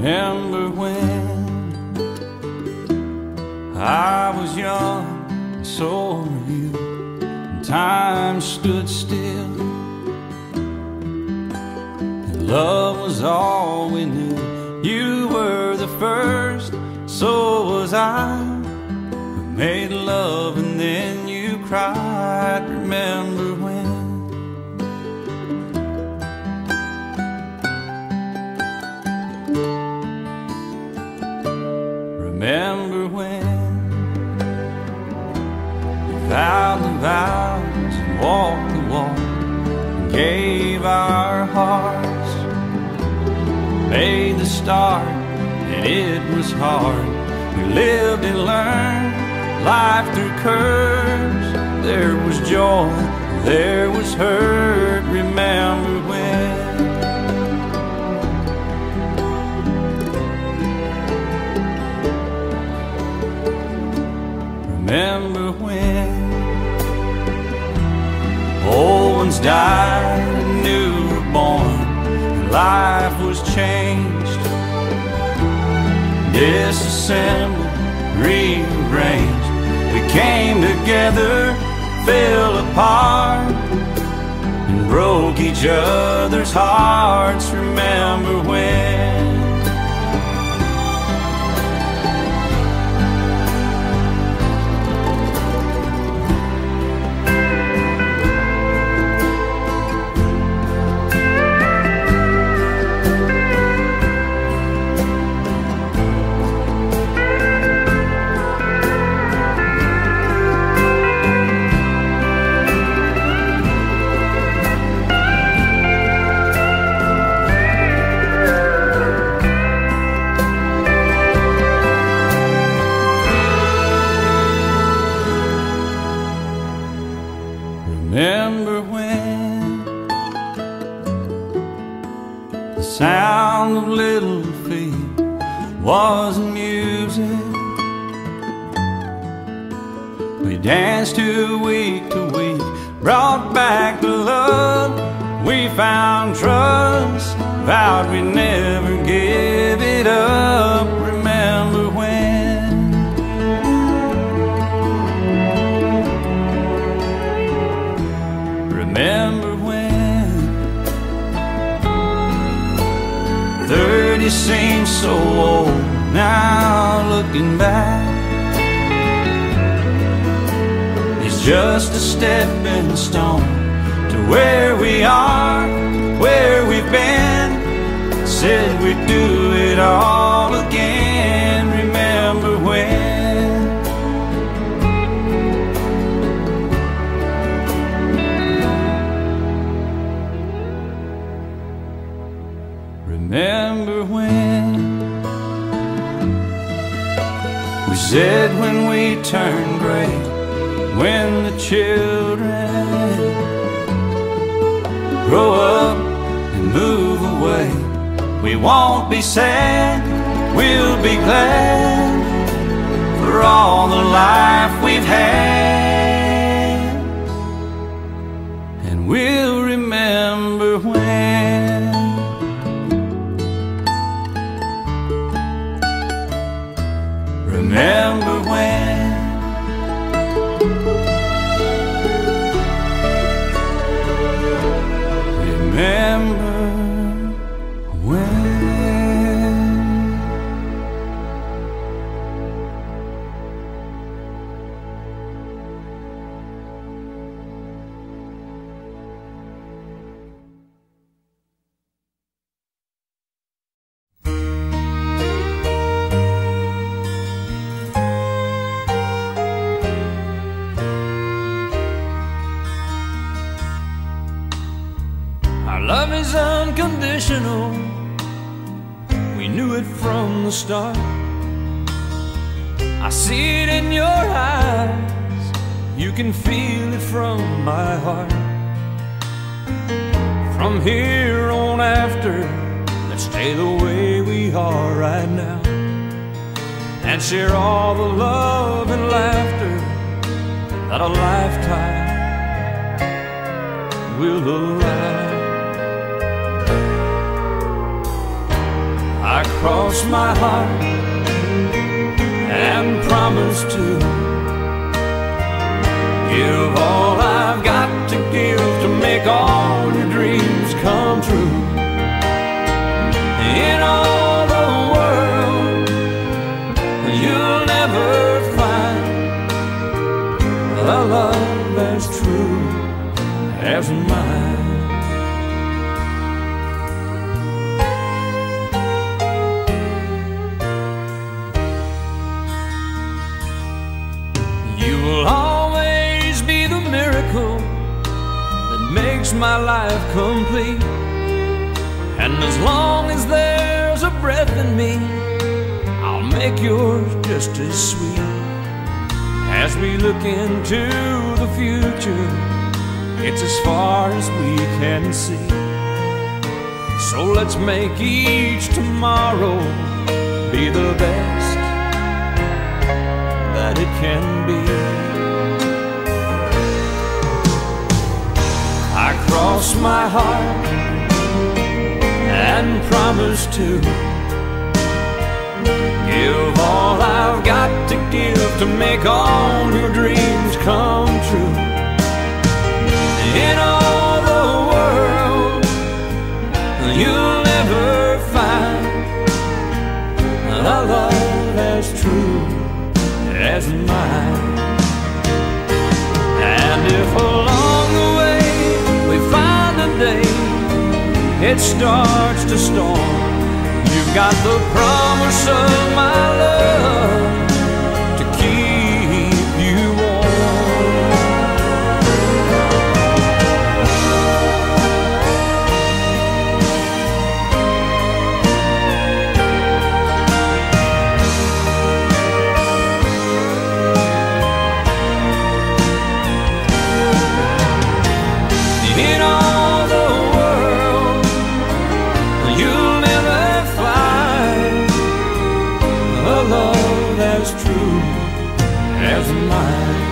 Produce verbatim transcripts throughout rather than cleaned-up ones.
Remember when I was young, and so were you, and time stood still, and love was all we knew. You were the first, so was I. We made love and then you cried. Remember when? Remember when we vowed the vows and walked the walk and gave our hearts, made the start, and it was hard. We lived and learned life through curves. There was joy, there was hurt. Remember when? Remember when old ones died and new were born, and life was changed, disassembled, rearranged. We came together, fell apart, and broke each other's hearts. Remember when? Remember when the sound of little feet was music? We danced to week to week, brought back the love. We found trust, vowed we'd never give it up. Remember when? Remember when thirty seems so old now, looking back. It's just a stepping stone to where we are, where we've been. Said we'd do it all again. Remember when? Remember when we said when we turn gray, when the children grow up and move away, we won't be sad, we'll be glad for all the life we've had. And we'll remember when. Remember when? Remember when? Love is unconditional, we knew it from the start. I see it in your eyes, you can feel it from my heart. From here on after, let's stay the way we are right now, and share all the love and laughter that a lifetime will allow. I cross my heart and promise to give all I've got to give to make all your dreams come true. In all the world, you'll never find a love as true as mine. You will always be the miracle that makes my life complete. And as long as there's a breath in me, I'll make yours just as sweet. As we look into the future, it's as far as we can see. So let's make each tomorrow be the best that it can be. I cross my heart and promise to give all I've got to give to make all your dreams come true. In all the world, you'll never find a love as true as mine. And if along the way we find a day it starts to storm, you've got the promise of my love to keep you warm. In all the world, you'll never find a love as true as mine.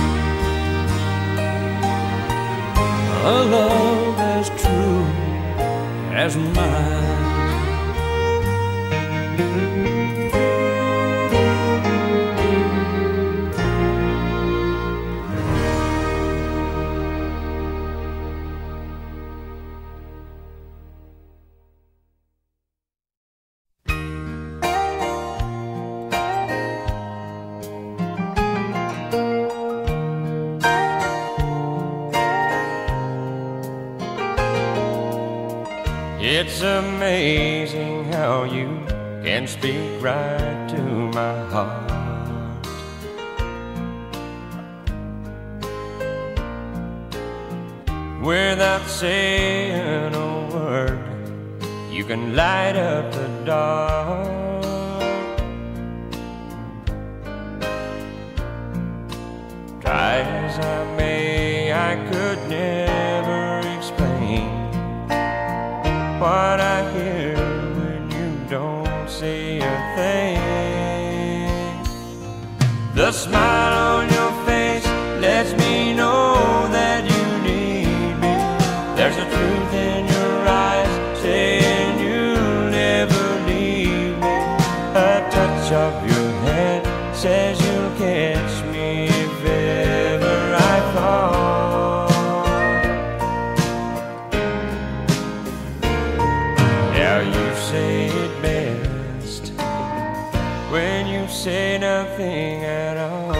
A love as true as mine. It's amazing how you can speak right to my heart. Without saying a word, you can light up the dark. Try as I may, I could never explain what I hear when you don't say a thing. The smile on your face lets me know that you need me. There's a truth in your eyes saying you'll never leave me. A touch of your hand says you'll catch me if ever I fall. Now you say it best when you say nothing at all.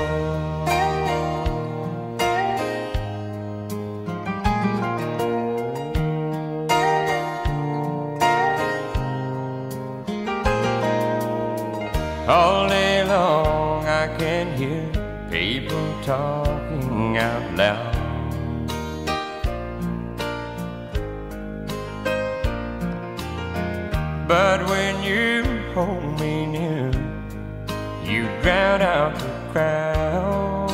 All day long I can hear people talking out loud. But when you hold me near, you drown out the crowd.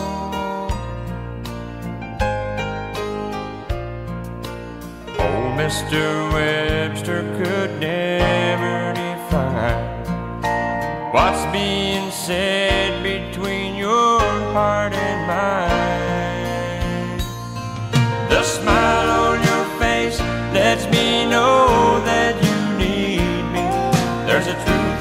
Oh, Mister Webster could never define what's being said between your heart and mine. The smile on your face lets me know that you need me. There's a truth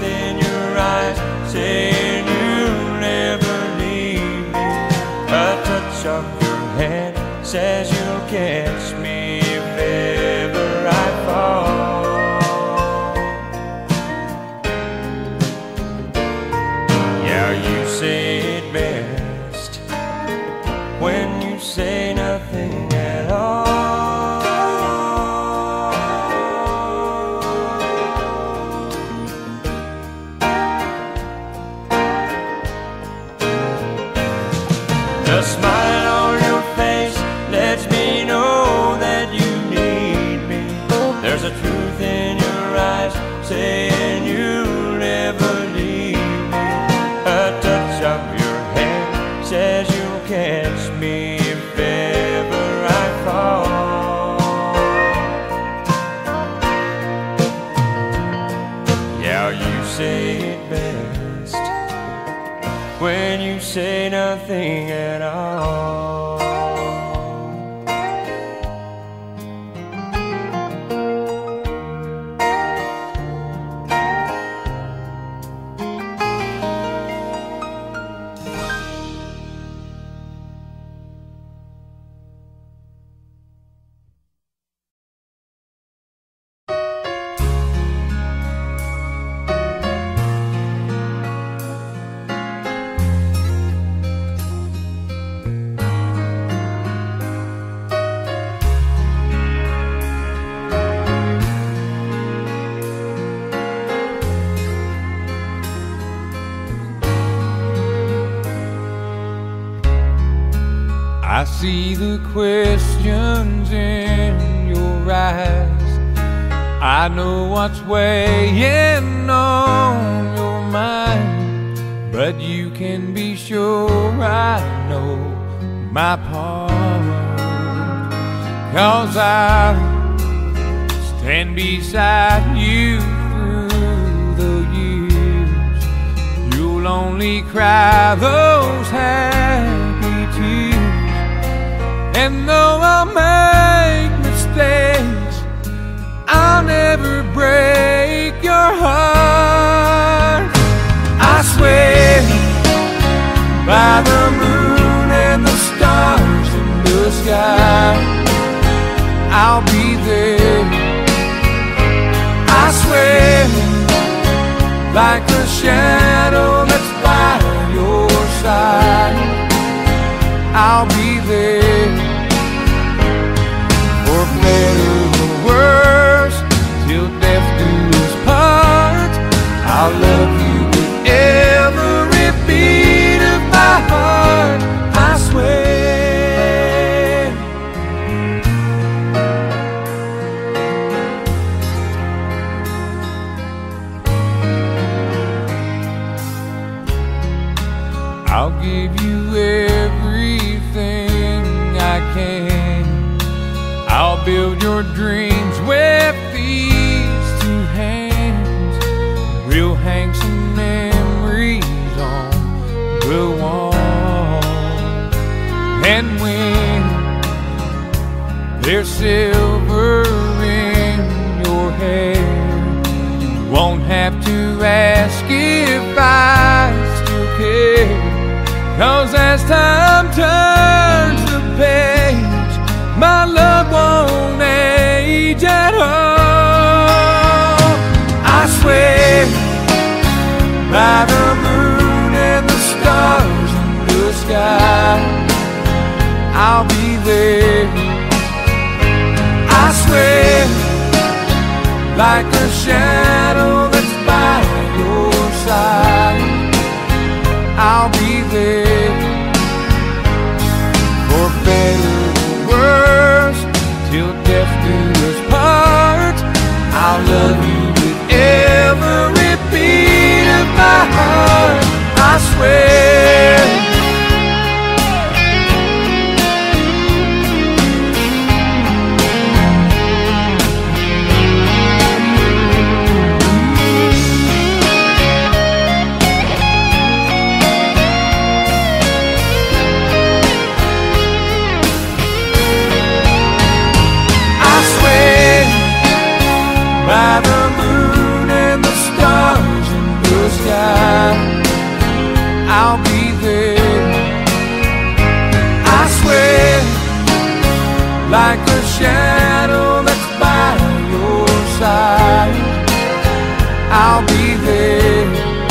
say it best when you say nothing at all. I see the questions in your eyes. I know what's weighing on your mind, but you can be sure I know my part. 'Cause I'll stand beside you through the years. You'll only cry those happy tears. And though I'll make mistakes, I'll never break your heart. I swear by the moon and the stars in the sky, I'll be there. I swear like a shadow that's by your side, I'll be there. For better or worse, till death do us part, I'll love you with every beat of my heart, I swear. I'll give you everything I can. I'll build your dreams with these two hands. We'll hang some memories on the wall. And when there's silver in your hair, you won't have to ask if I still care. 'Cause as time turns the page, my love won't age at all. I swear by the moon and the stars in the sky, I'll be there. I swear like a shadow that's by your side, I'll be there. For better or worse, till death do us part, I'll love you with every beat of my heart, I swear. By the moon and the stars in the sky, I'll be there. I swear like a shadow that's by your side, I'll be there.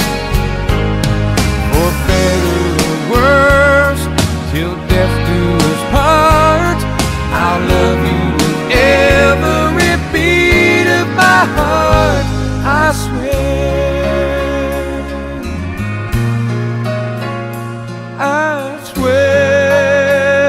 For better or worse, till death do us part, I'll love you with every beat of my heart, I swear, I swear.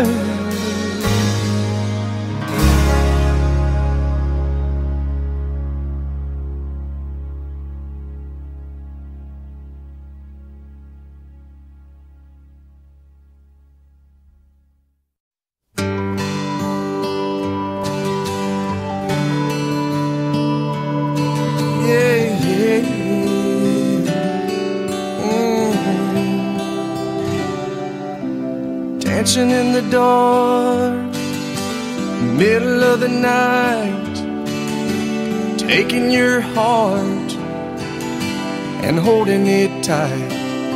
Yeah, yeah, the dark, middle of the night, taking your heart and holding it tight.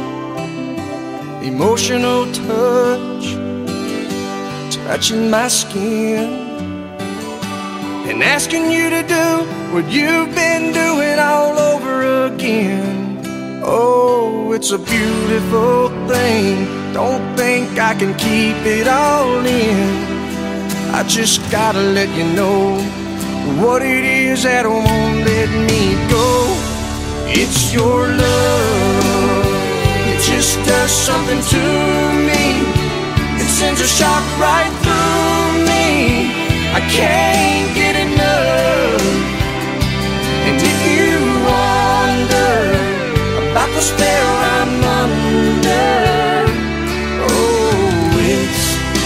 Emotional touch, touching my skin, and asking you to do what you've been doing all over again. Oh, it's a beautiful thing. Don't think I can keep it all in. I just gotta let you know what it is that won't let me go. It's your love. It just does something to me. It sends a shock right through me. I can't get enough. And if you wonder about the spell I'm under, oh, it's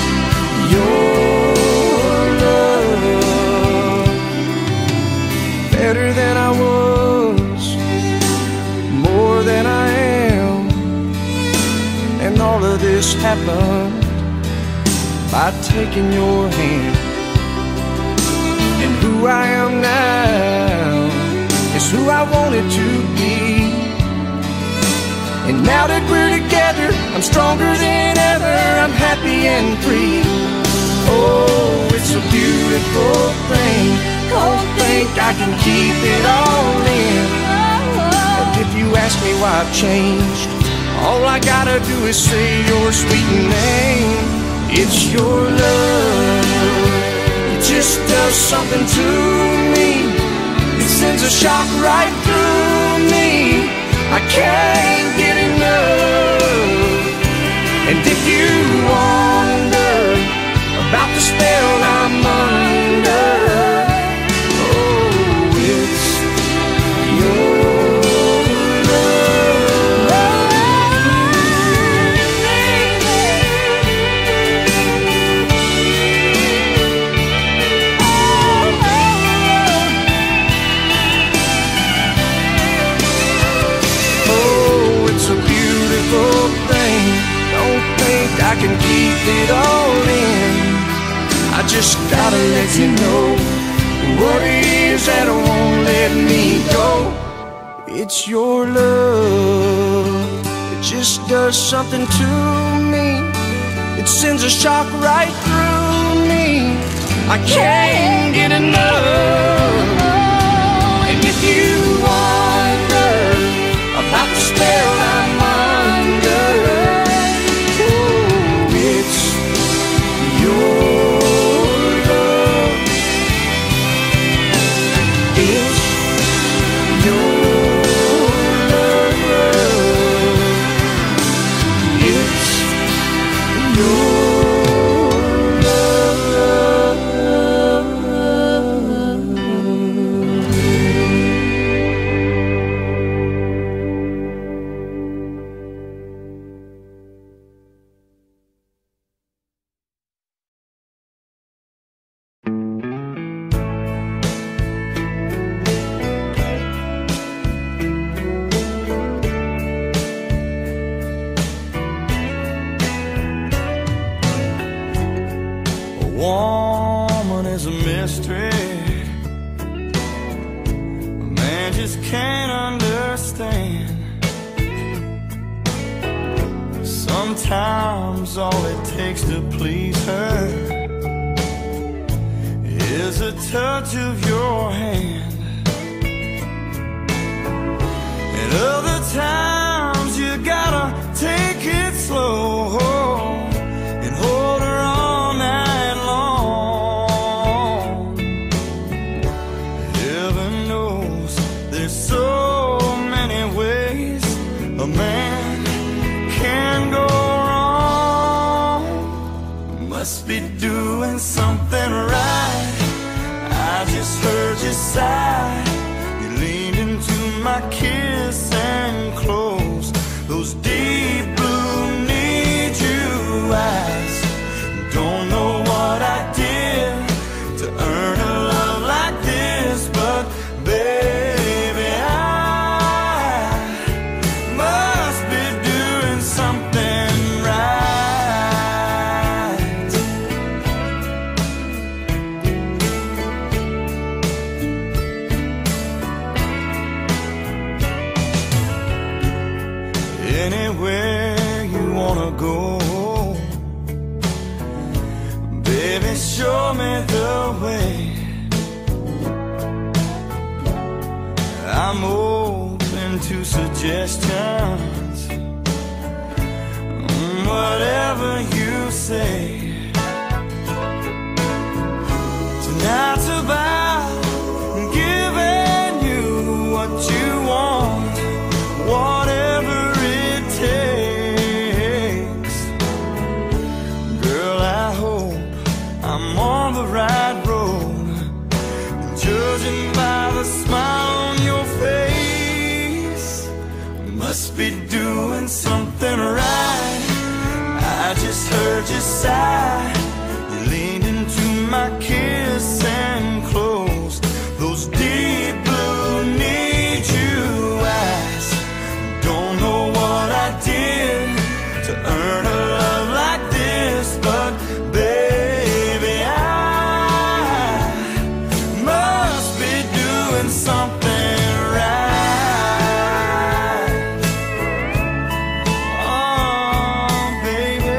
your love. Better than I was, more than I am, and all of this happened by taking your hand. And who I am now is who I wanted to be. And now that we're together, I'm stronger than ever. I'm happy and free. Oh, it's a beautiful thing. Don't think I can keep it all in. And if you ask me why I've changed, all I gotta do is say your sweet name. It's your love. It just does something to me. It sends a shock right through me. I can't get enough. And if you wonder about the spell I'm under, oh, it's your I can keep it all in. I just gotta let you know what it is that won't let me go. It's your love. It just does something to me. It sends a shock right through me. I can't get enough. And if you wonder about the spell I'm under, woman is a mystery. A man just can't understand. Sometimes all it takes to please her is a touch of your hand. And other times you gotta take it slow and hold her all night long. Heaven knows there's so many ways a man can go wrong. Must be doing something right. I just heard you sigh. You leaned into my kiss and closed those deep blue need you eyes. Don't know what I did to earn a love like this, but baby, I must be doing something right. anywhere you wanna go. Baby, show me the way. I'm open to suggestions, whatever you say. Tonight's about giving you what you want, whatever it takes. Girl, I hope I'm on the right road, judging by the smile on your face. Must be doing something right. I just heard you sigh. You leaned into my kiss and closed those deep blue need you eyes. Don't know what I did to earn a love like this, but baby, I must be doing something right. Oh, baby.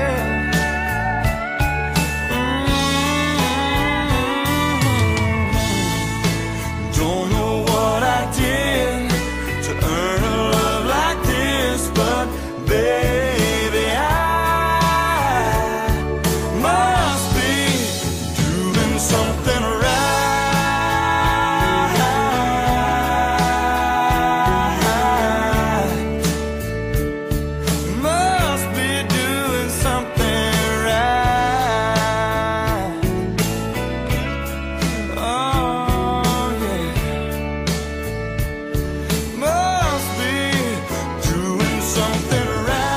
Mm-hmm. Don't know what I did to earn a love like this, but baby, I must be doing something right. Must be doing something right. Oh, yeah. Must be doing something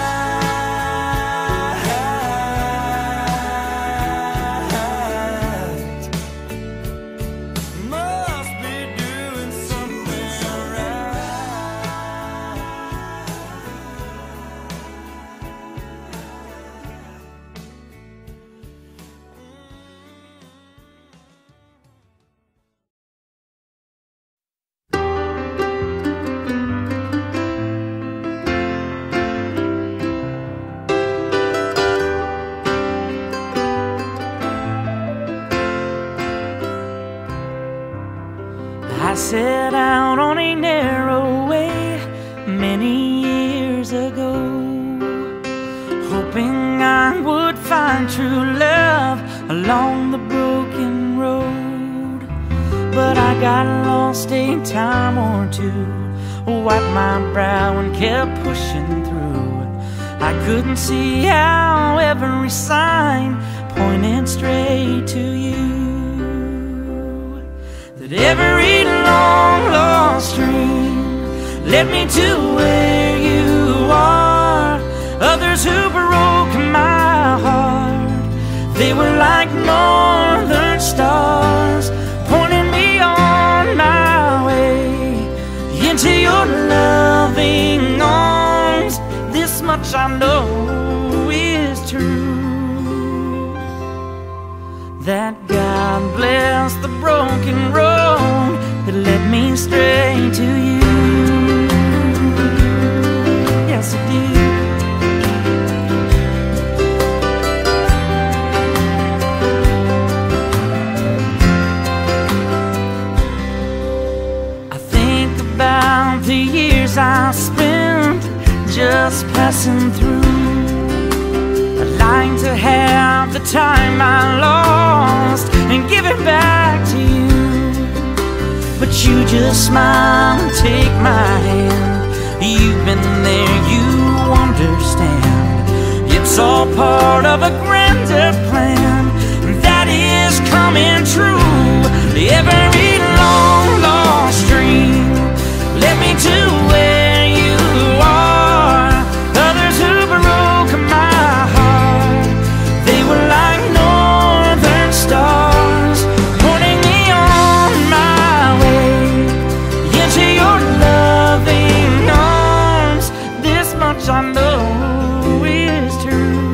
right. Must be doing something I set out on a narrow way many years ago, hoping I would find true love along the broken road. But I got lost a time or two, wiped my brow and kept pushing through. I couldn't see how every sign pointed straight to you. That every long lost dream led me to where you are. Others who broke my heart, they were like northern stars, pointing me on my way into your loving arms. This much I know is true, that God bless the broken road that led me straight to you. Yes, it did. I think about the years I spent just passing through. I'd like to have the time I lost and give it back to you, but you just smile and take my hand. You've been there, you understand. It's all part of a grander plan that is coming true. Every long lost dream led me to where you are. Others who broke my heart, they were like northern stars, pointing me on my way into your loving arms. This much I know is true,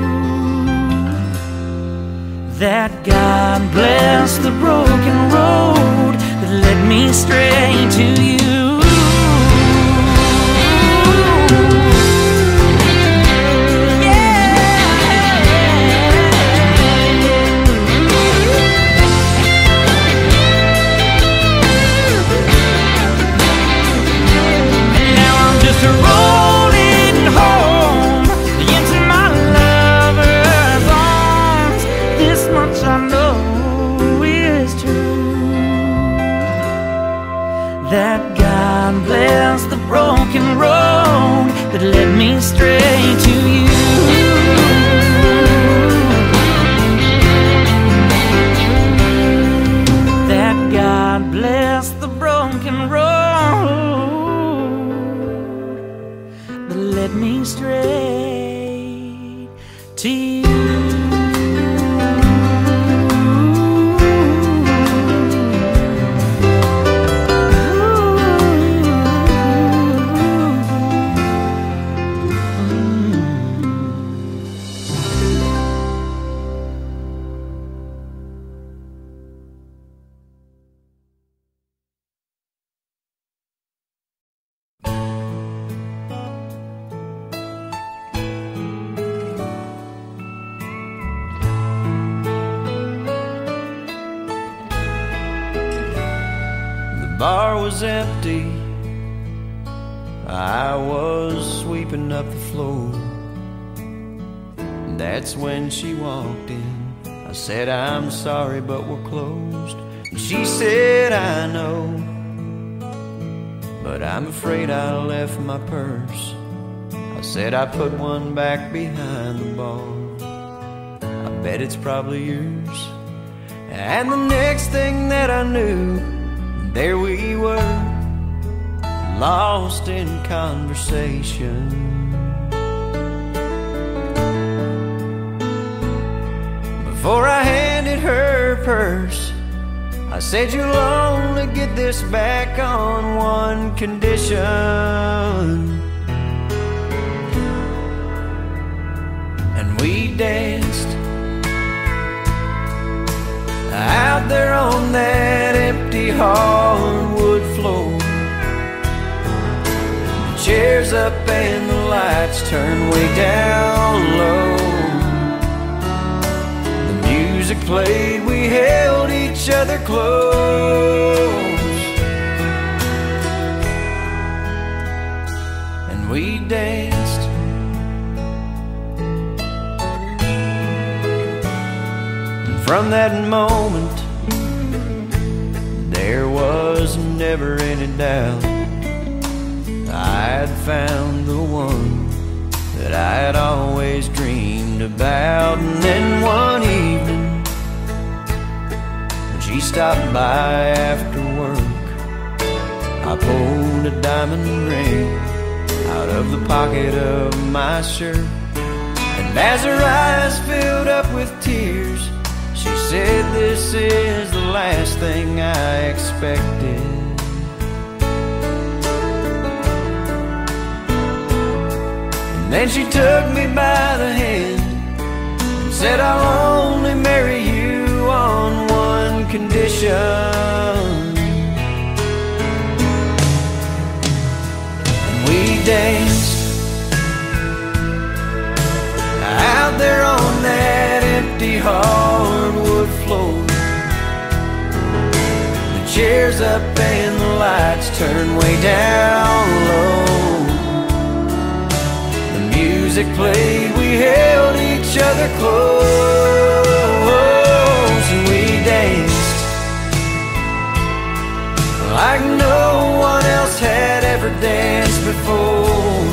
that God bless the broken road that led me straight to you. broken road that led me straight to you. That God bless the broken road that led me straight to you. The bar was empty, I was sweeping up the floor. That's when she walked in. I said, I'm sorry, but we're closed. And she said, I know, but I'm afraid I left my purse. I said, I put one back behind the bar. I bet it's probably yours. And the next thing that I knew, there we were, lost in conversation. Before I handed her purse, I said, you'll only get this back on one condition. And we danced out there on that empty hardwood floor. The chairs up and the lights turned way down low. The music played, we held each other close, and we danced. And from that moment, there was never any doubt I'd found the one that I had always dreamed about. And then one evening, when she stopped by after work, I pulled a diamond ring out of the pocket of my shirt. And as her eyes filled up with tears, she said, this is the last thing I expected. And then she took me by the hand and said, I'll only marry you on one condition. And we danced out there on that empty hardwood floor. The chairs up and the lights turned way down low. The music played, we held each other close, and we danced like no one else had ever danced before.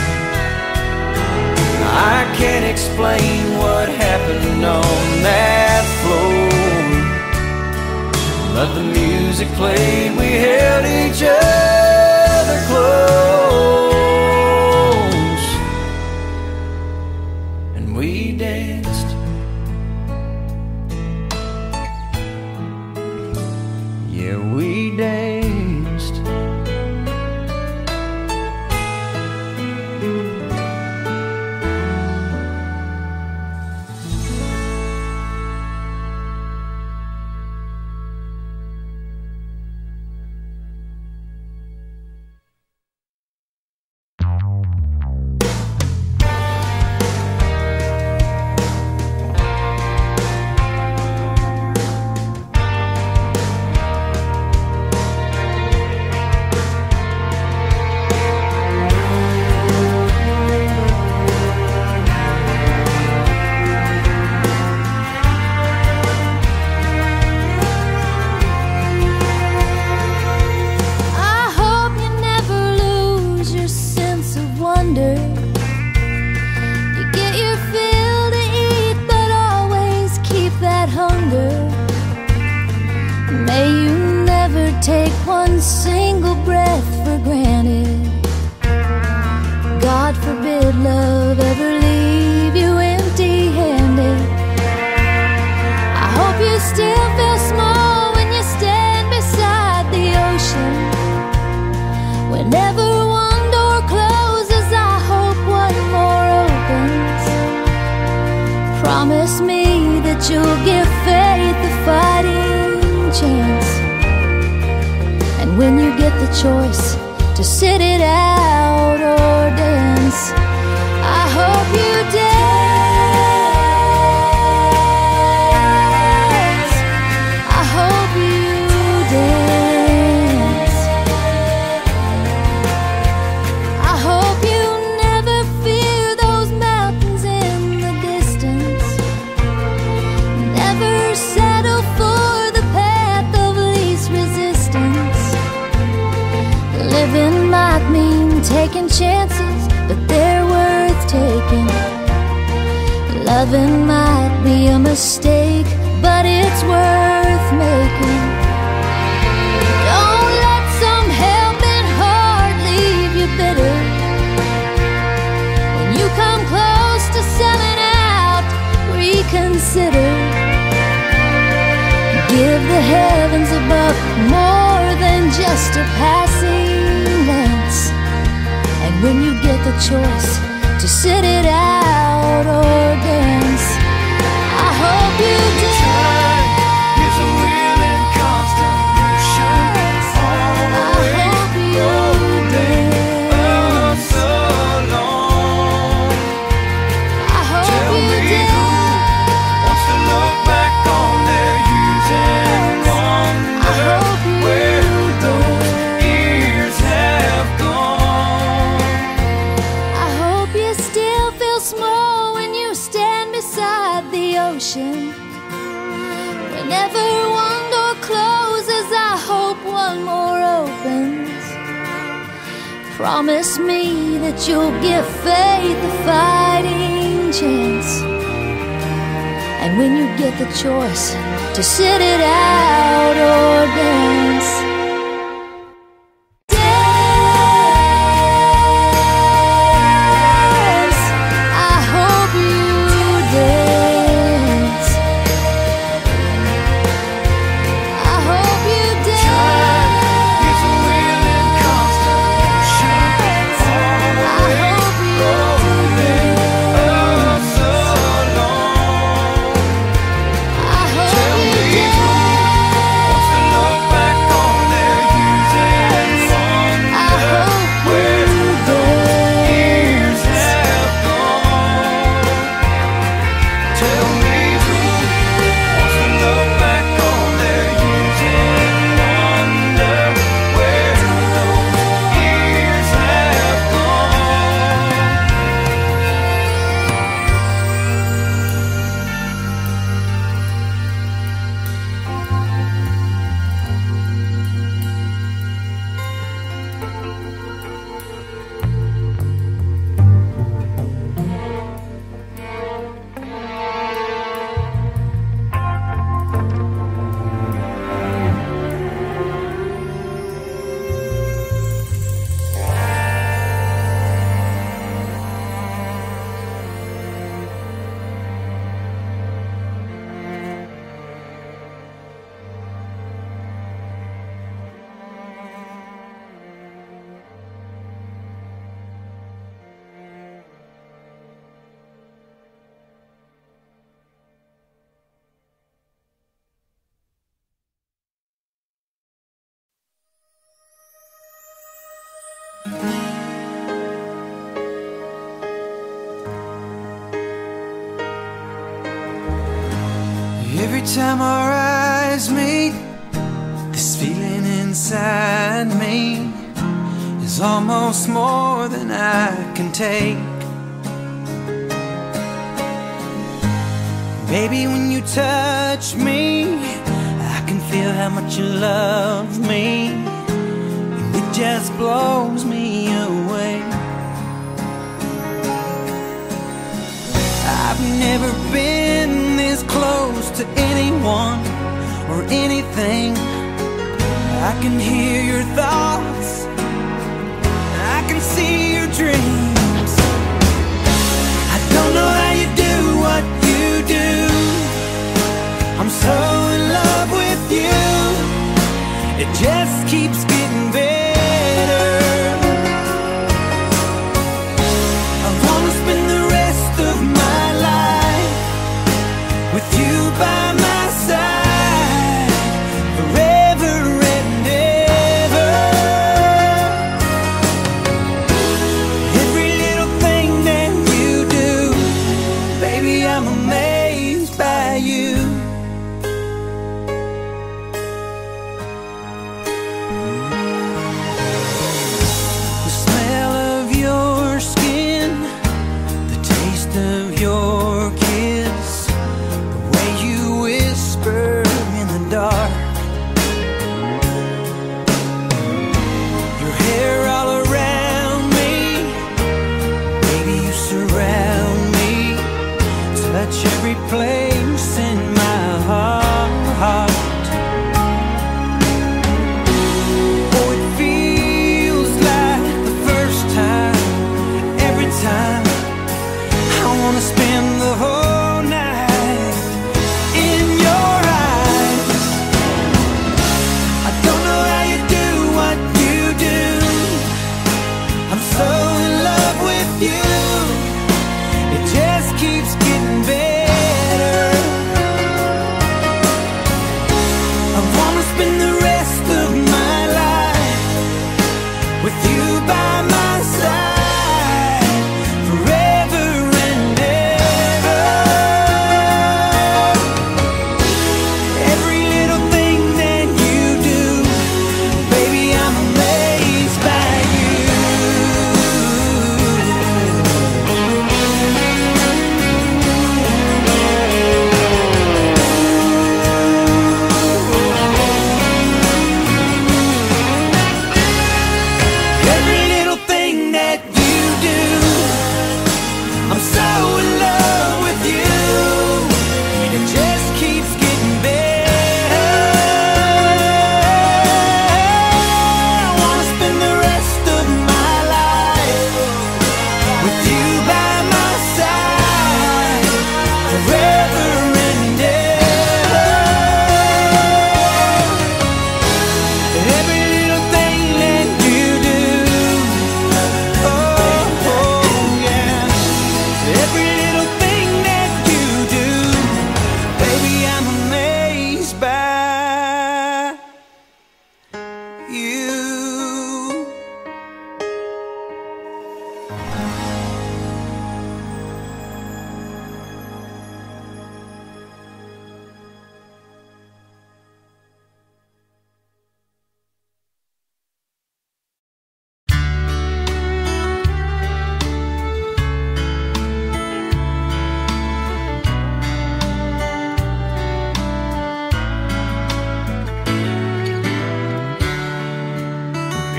I can't explain what happened on that floor, but the music played, we held each other close, and we danced. Yeah, we danced. Whenever one door closes, I hope one more opens. Promise me that you'll give faith a fighting chance. And when you get the choice to sit it out or dance, I hope you dance. I hope you dance. I hope you never fear those mountains in the distance. Never settle for the path of least resistance. Living might mean taking chances, but they're worth taking. Loving might be a mistake, but it's worth making. Don't let some helping heart leave you bitter. When you come close to selling out, reconsider. Give the heavens above more than just a passing glance. And when you get the choice to sit it out or dance, I hope you dance. Time is a wheel in constant motion, always rolling us along. I hope Tell you me dance. who wants to look back on their youth and I wonder hope you where those dance. years have gone. I hope you still feel small when you stand beside the ocean. Whenever one door closes, I hope one more opens. Promise me that you'll give faith a fighting chance. And when you get the choice to sit it out or dance, dance. I hope you dance. I hope you dance. Is a wheel in constant motion, I always hope you rolling dance. us along. I hope Tell you me who wants to look back on their youth and I wonder hope where you those years dance. have gone. Tell me who wants to look back on their youth and wonder where those years have gone. Every time our eyes meet, this feeling inside me is almost more than I can take. Baby, when you touch me, I can feel how much you love me, and it just blows me away. I've never been this close to anyone or anything. I can hear your thoughts, I can see your dreams. I don't know how you do what you do. I'm so in love with you. It just keeps getting better.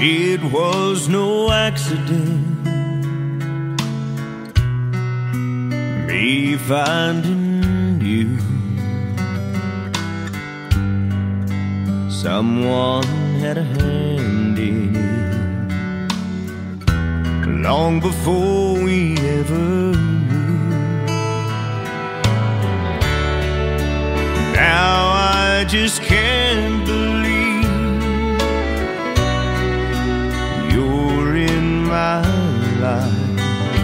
It was no accident, me finding you. Someone had a hand in it long before we ever knew. Now I just can't believe you're in my life.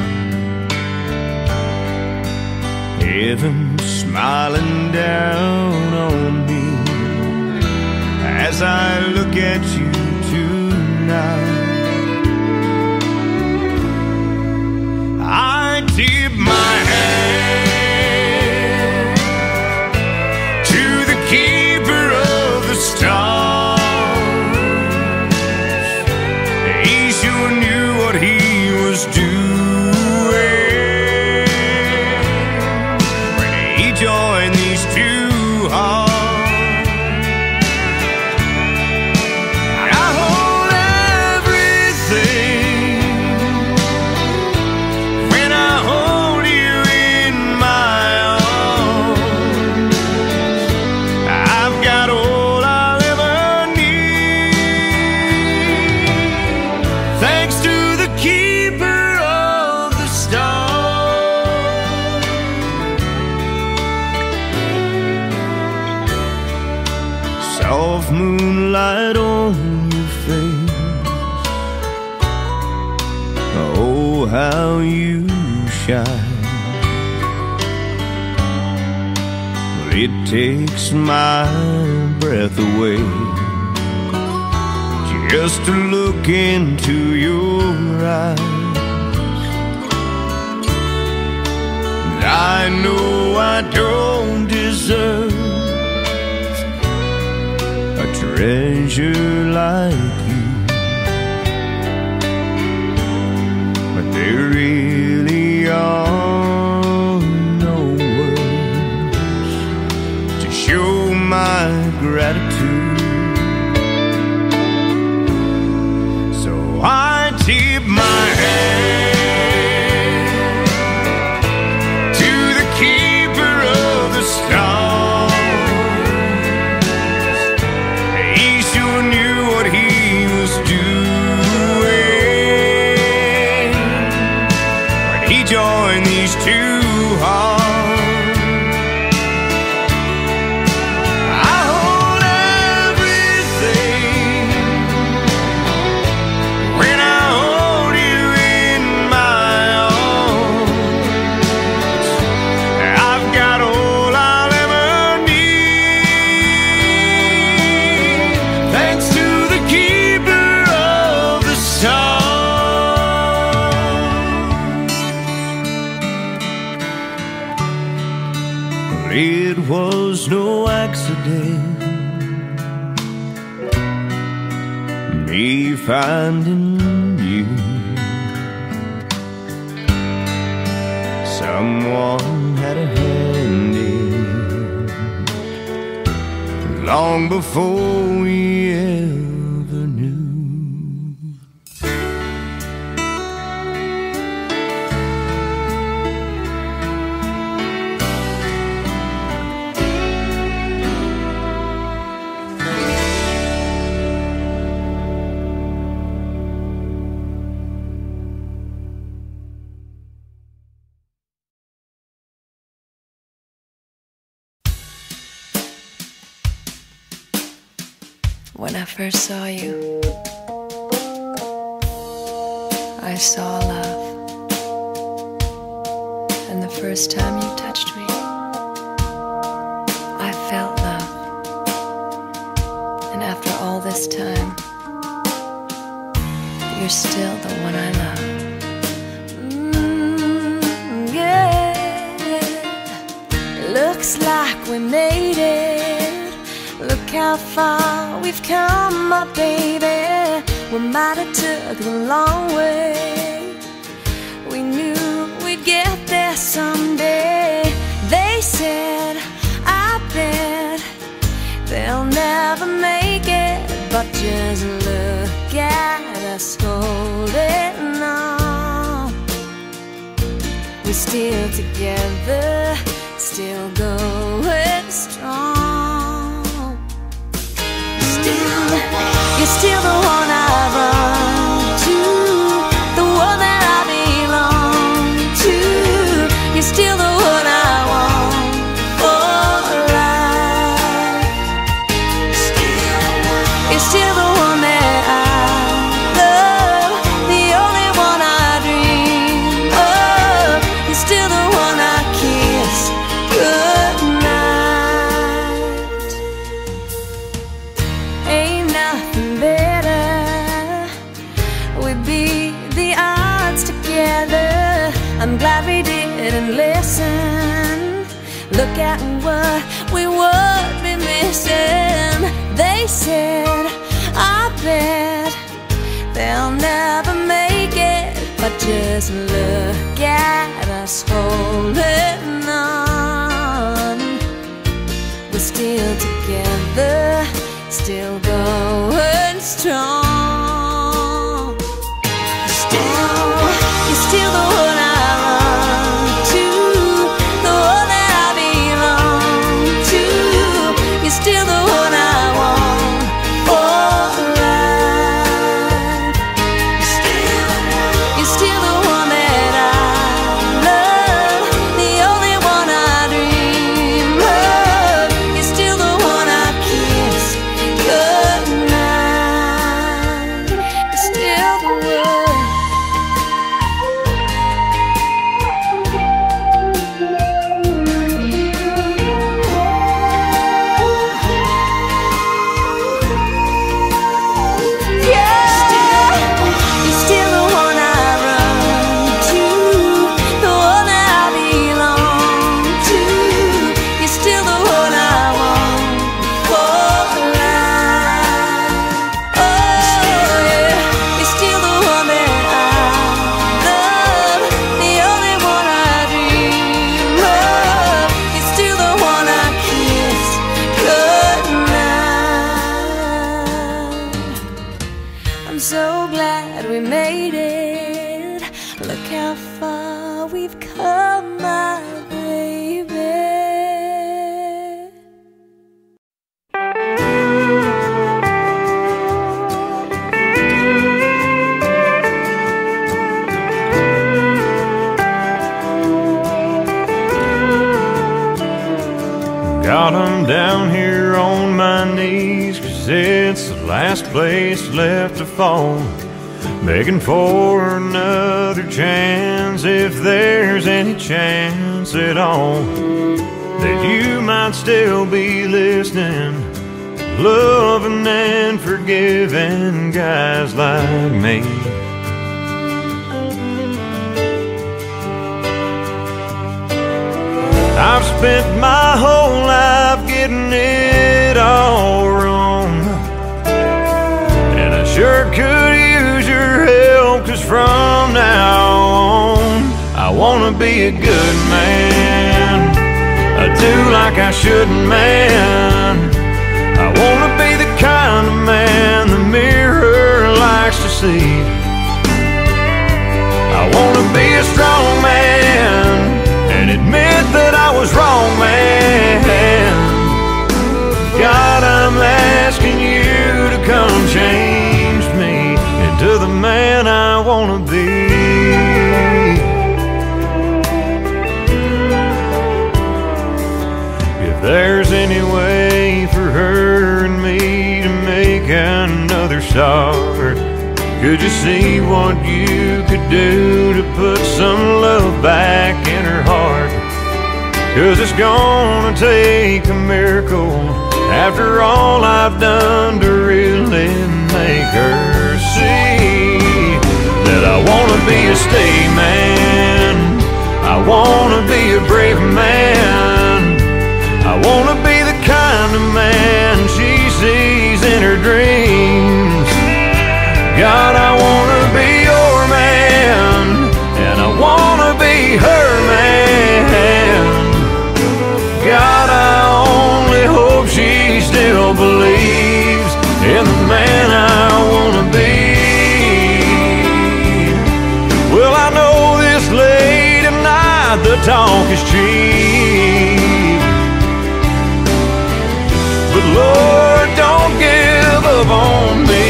Heaven smiling down on me as I look at you tonight. I tip my hand to the keeper of the stars. He sure knew what he was doing when he joined these two hearts. Soft moonlight on your face, oh how you shine. Well, it takes my breath away just to look into your eyes. And I know I don't deserve a treasure like you, but there really are no words to show my gratitude. So I tip my hand to the keeper of the stars. Join these two hearts. I hold everything when I hold you in my arms. I've got all I'll ever need, thanks to the keeper of the stars. It was no accident, me finding you. Someone had a hand in it long before we ever knew. When I first saw you, I saw love. And the first time you touched me, I felt love. And after all this time, you're still the one I love. Mm, yeah, looks like we made it. Look how far we've come, my baby. We might have took the long way. We knew we'd get there someday. They said, I bet they'll never make it. But just look at us holding on. We're still together, still going strong. Still, you're still the one I run to, the one that I belong to. You're still the one I want for life. Still, you're still the one that I love, the only one I dream of. You're still the one I kiss goodnight. Ain't nothing better, we beat the odds together. I'm glad we didn't listen. Look at what we would be missing. They said, I bet they'll never make it, but just look at us holding on. We're still together, still going strong. Still, you're still the one I run to, the one that I belong to. You're still the one I want for life. Still, you're still the one that I love, the only one I dream of. You're still the one I kiss goodnight. You're still the one. I'm so glad we made it. Look how far we've come, my baby. Got 'em down here on my knees, 'cause it's the last place left to fall. Begging for another chance, if there's any chance at all, that you might still be listening, loving and forgiving guys like me. I've spent my whole life getting it all wrong, and I sure could use your help, 'cause from now on I wanna be a good man. I do like I shouldn't, man. I wanna be the kind of man the mirror likes to see. I wanna be a strong man and admit that I was wrong, man. God, I'm asking you to come change me into the man I wanna be. If there's any way for her and me to make another start, could you see what you could do to put some love back in her heart? 'Cause it's gonna take a miracle, after all I've done, to really make her see that I wanna be a stay man. I wanna be a brave man. I wanna be the kind of man she sees in her dreams. God, I wanna be your man, and I wanna be her man. God, I only hope she still believes in the man I wanna be. Well, I know this late at night the talk is cheap, but Lord, don't give up on me.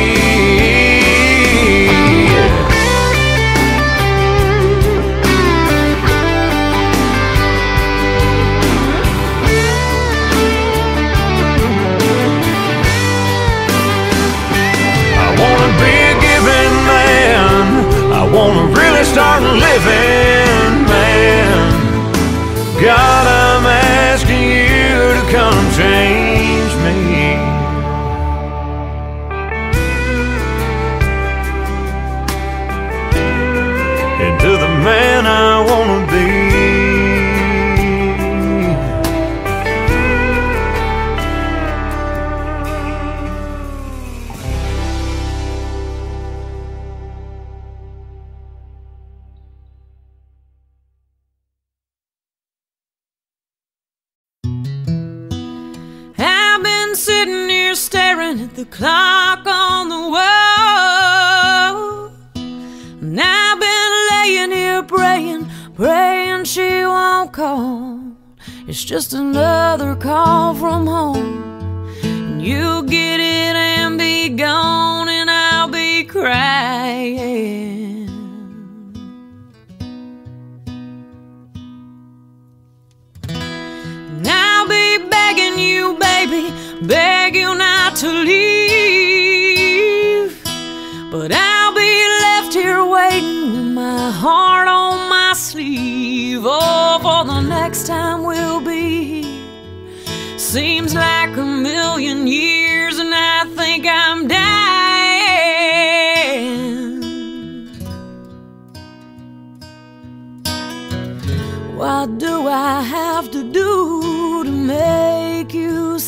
I wanna really start living, man. God, I'm asking you to come change me into the man I wanna be. Sitting here staring at the clock on the wall, and I've been laying here praying, praying she won't call. It's just another call from home, and you'll get it and be gone, and I'll be crying. And I'll be begging you, baby, beg you not to leave, but I'll be left here waiting with my heart on my sleeve. Oh, for the next time we'll be here seems like a million years, and I think I'm dying. What do I have to do to make you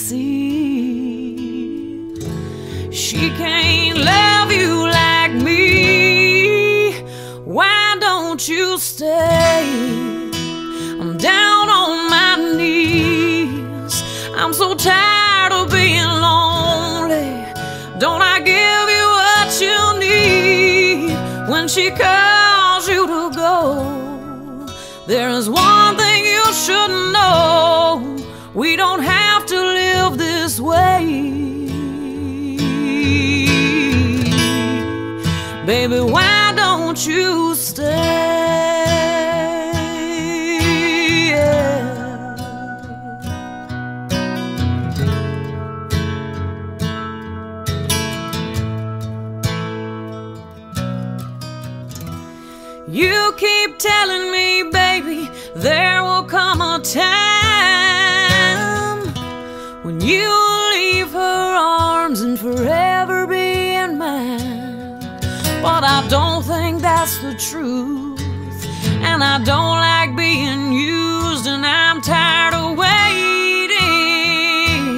see she can't love you like me? Why don't you stay? I'm down on my knees, I'm so tired of being lonely. Don't I give you what you need when she calls you to go? There is one thing you should know, we don't have to live this way. Baby, why don't you stay? You keep telling me, baby, there will come a time when you'll leave her arms and forever be in mine. But I don't think that's the truth, and I don't like being used, and I'm tired of waiting.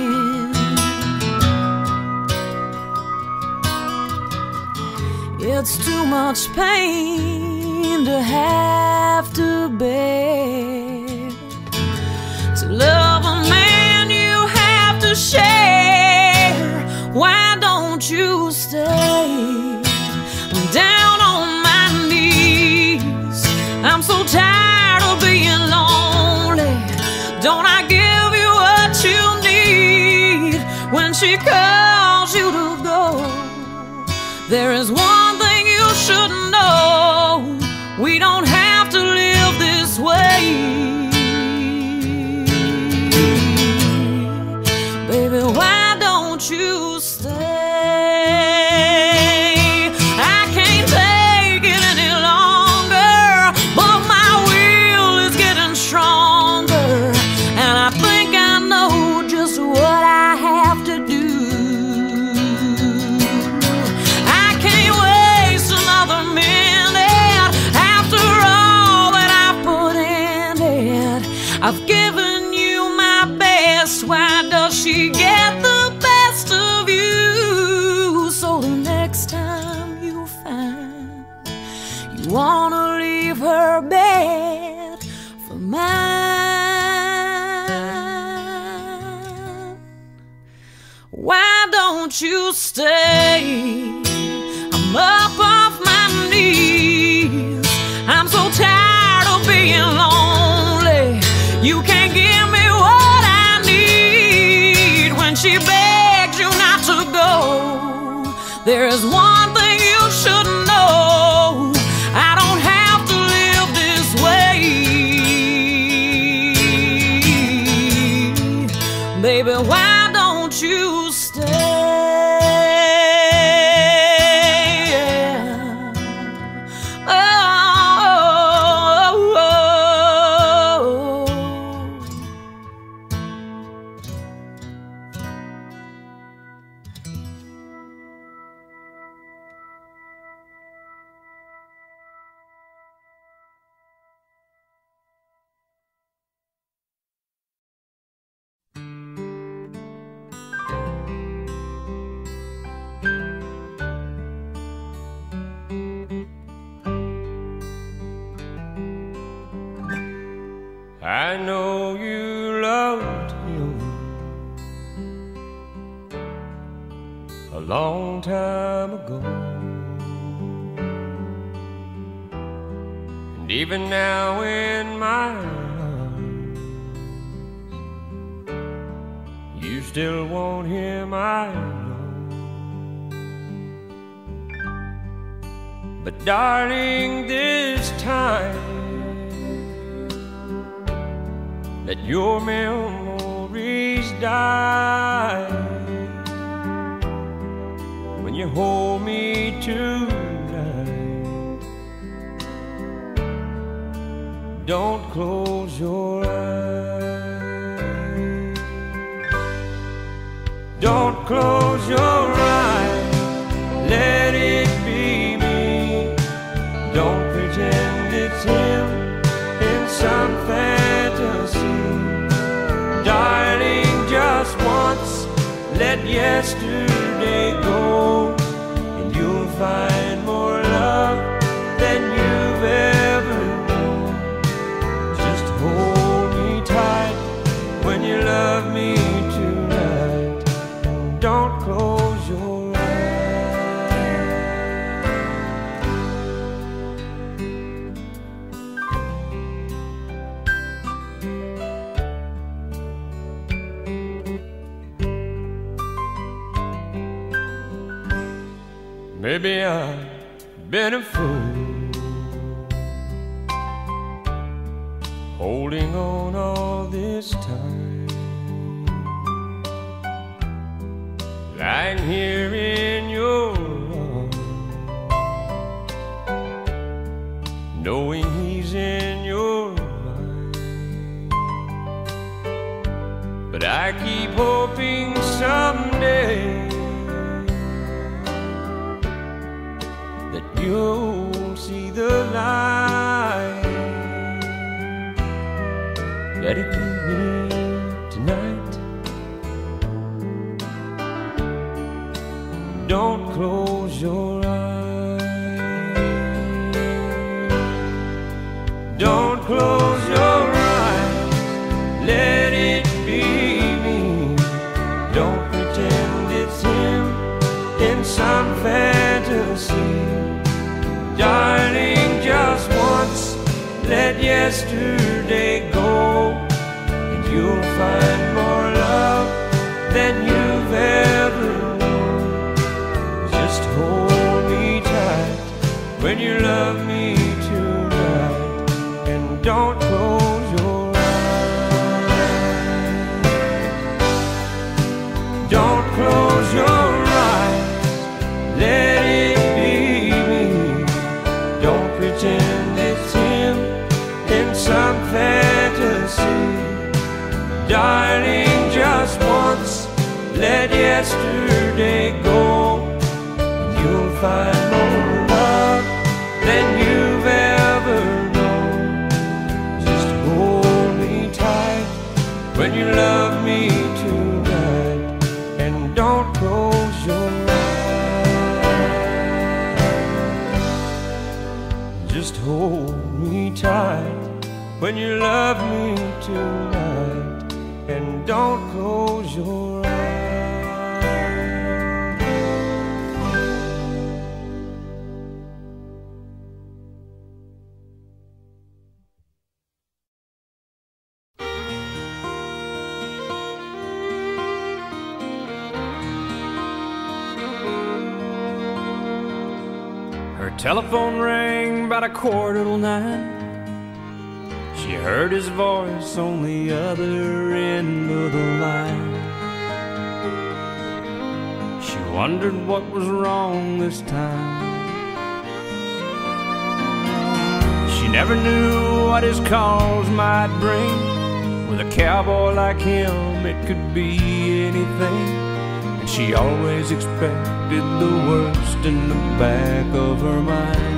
It's too much pain to have to bear, to love a man you have to share. Why don't you stay? I'm down on my knees, I'm so tired of being lonely. Don't I give you what you need when she calls you to go? There is one thing you should know, we don't have to live this way. Baby, why don't you stay? I can't take it any longer, but my will is getting stronger, and I think I know just what I have to do. I can't waste another minute after all that I've put in it. I've given you my best, why does she get the best of you? So the next time you find you wanna leave her bed for mine, why don't you stay? I'm up off my knees, There's one thing you should know, I don't have to live this way. Baby, why don't you stay? I know you loved him a long time ago, and even now in my arms, you still want him, I know. But darling, this time let your memories die. When you hold me tonight, don't close your eyes. Don't close your eyes, let it be me. Don't pretend it's him in some fantasy. Darling, just once, let yesterday go, and you'll find more love than you've ever known. Just hold me tight when you love me tonight, and don't close your eyes. Maybe I've been a fool, holding on all this time, lying here in your arms, knowing he's in your mind. But I keep hoping someday you'll see the light. Let it be me tonight. Don't close your eyes. Don't close your eyes, let it be me. Don't pretend it's him in some fantasy. Darling, just once, let yesterday go, and you'll find more love than you've ever known. Just hold me tight when you love me tonight, and don't close your eyes. Don't close your eyes, let it pretend it's him in some fantasy. Darling, just once, let yesterday go, and you'll find more love than you've ever known. Just hold me tight when you love me tonight, and don't close your eyes. Just hold me tight when you love me tonight, and don't close your eyes. Telephone rang about a quarter till nine. She heard his voice on the other end of the line. She wondered what was wrong this time. She never knew what his calls might bring. With a cowboy like him, it could be anything. And she always expected the worst in the back of her mind.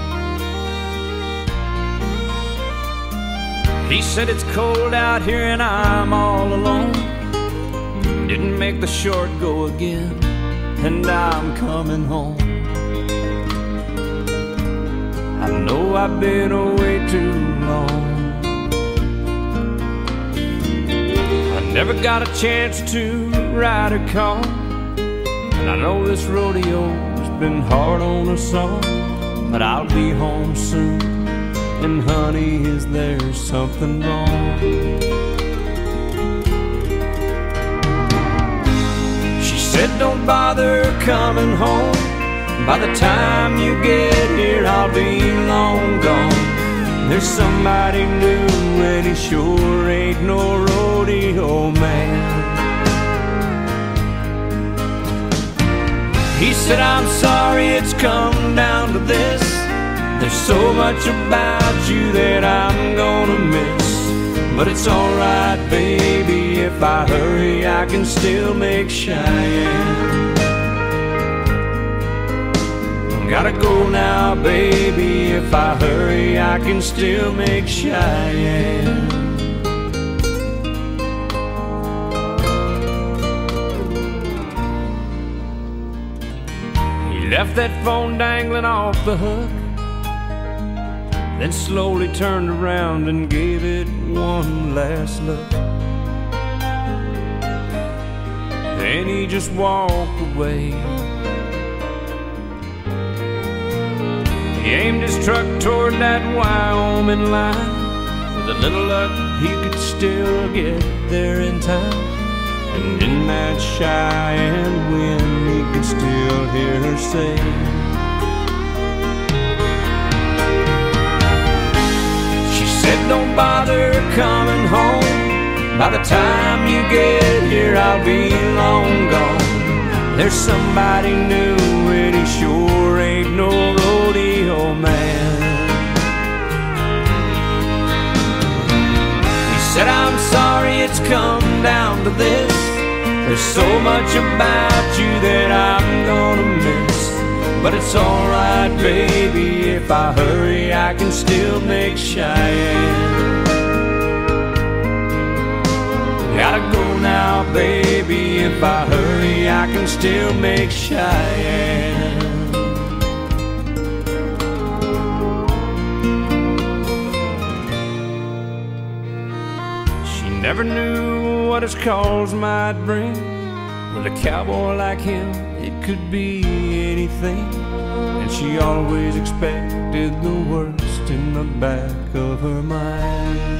He said it's cold out here and I'm all alone. Didn't make the short go again, and I'm coming home. I know I've been away too long. I never got a chance to ride a car, and I know this rodeo's been hard on us all. But I'll be home soon, and honey, is there something wrong? She said don't bother coming home. By the time you get here, I'll be long gone. There's somebody new, and he sure ain't no rodeo man. He said, I'm sorry it's come down to this. There's so much about you that I'm gonna miss. But it's alright, baby, if I hurry, I can still make Cheyenne. Gotta go now, baby, if I hurry, I can still make Cheyenne. He left that phone dangling off the hook, then slowly turned around and gave it one last look. Then he just walked away. He aimed his truck toward that Wyoming line. With a little luck, he could still get there in time. And in that Cheyenne wind, he could still hear her say, she said, don't bother coming home. By the time you get here, I'll be long gone. There's somebody new, and he sure ain't no rodeo man. He said, I'm sorry it's come down to this. There's so much about you that I'm gonna miss. But it's alright, baby, if I hurry, I can still make Cheyenne. Gotta go now, baby, if I hurry, I can still make Cheyenne. She never knew what his calls might bring. With a cowboy like him, it could be anything. And she always expected the worst in the back of her mind.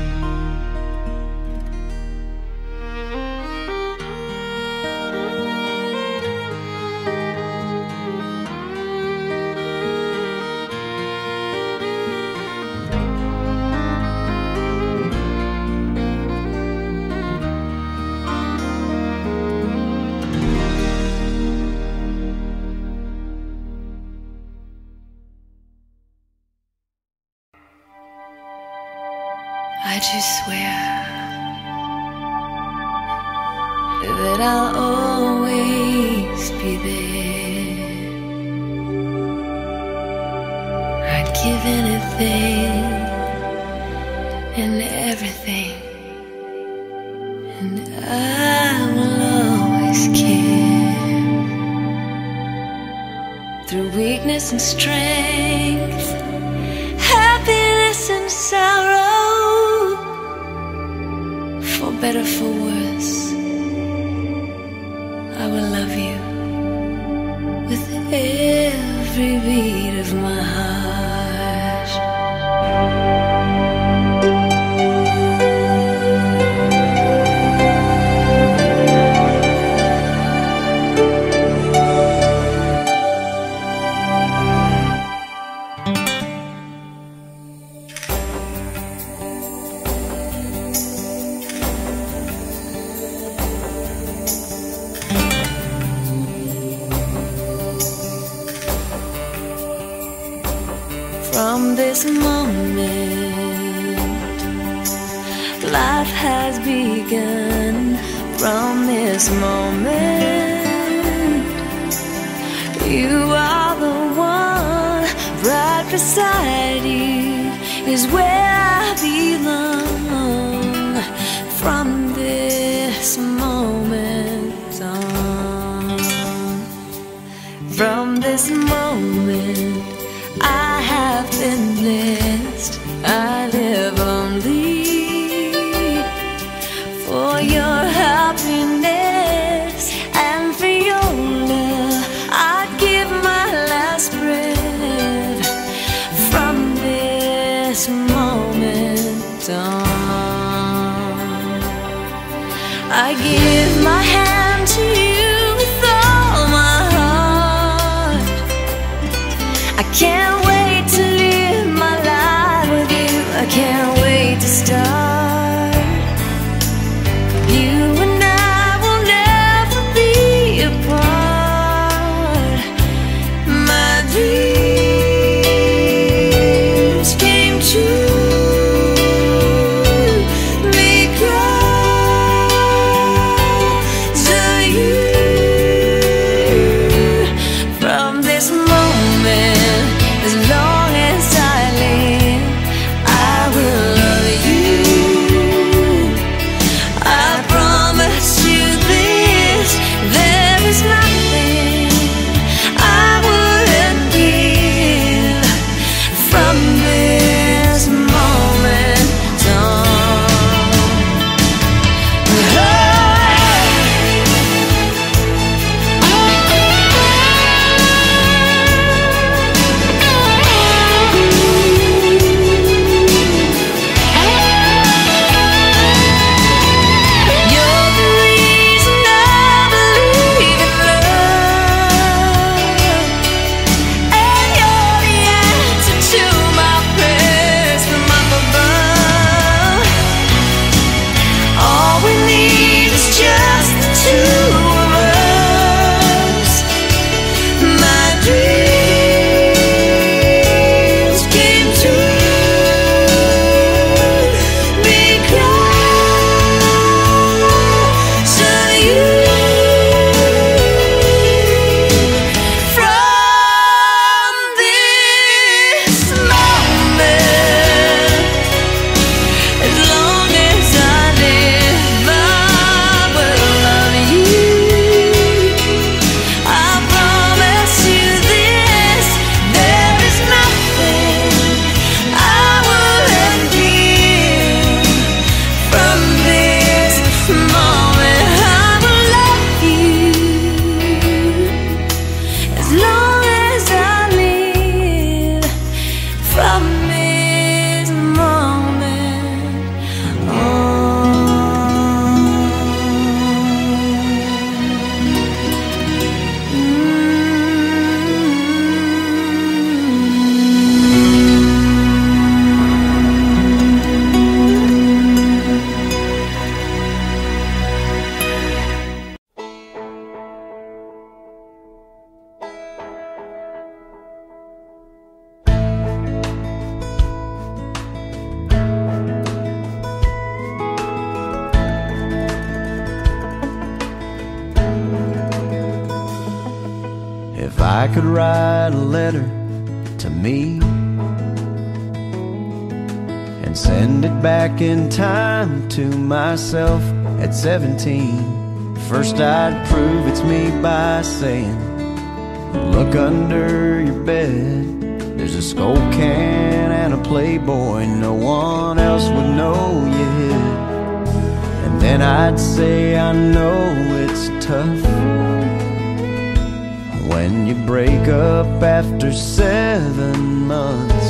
I just swear that I'll always be there. I'd give anything and everything, and I will always care. Through weakness and strength, happiness and sorrow, for better, for worse, I will love you with every beat of my heart. from this moment. Life has begun from this moment. You are the one, right beside you is where I belong. From this moment on, from this moment I have been blessed. I live only for your happiness and for your love. I'd give my last breath. From this moment on, I give my hand to you with all my heart. I can't wait to live my life with you. I can't wait to start. If I could write a letter to me and send it back in time to myself at seventeen, first I'd prove it's me by saying, look under your bed, there's a Skull can and a Playboy no one else would know you hid. And then I'd say, I know it's tough when you break up after seven months.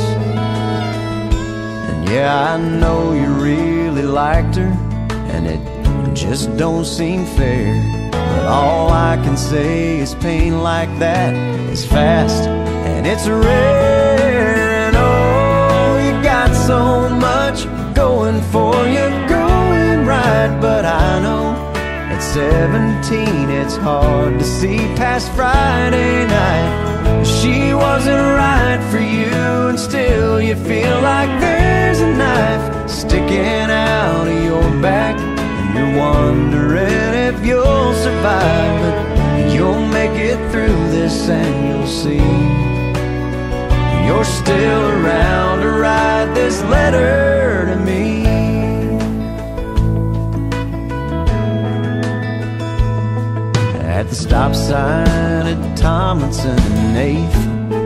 And yeah, I know you really liked her, and it just don't seem fair. But all I can say is pain like that is fast and it's rare. And oh, you got so much going for you, going right. But I know at seventeen it's hard to see past Friday night. she wasn't right for you, and still you feel like there's a knife sticking out of your back, and you're wondering if you'll survive. But you'll make it through this and you'll see you're still around to write this letter to me. At the stop sign at Tomlinson and eighth,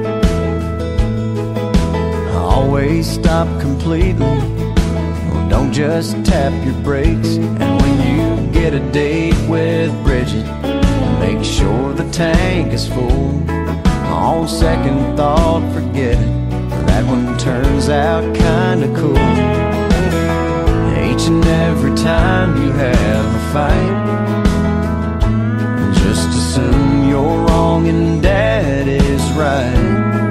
always stop completely. Well, don't just tap your brakes. And when you get a date with Bridget, make sure the tank is full. On second thought, forget it. That one turns out kinda cool. Each and every time you have a fight, just assume you're wrong and Dad is right.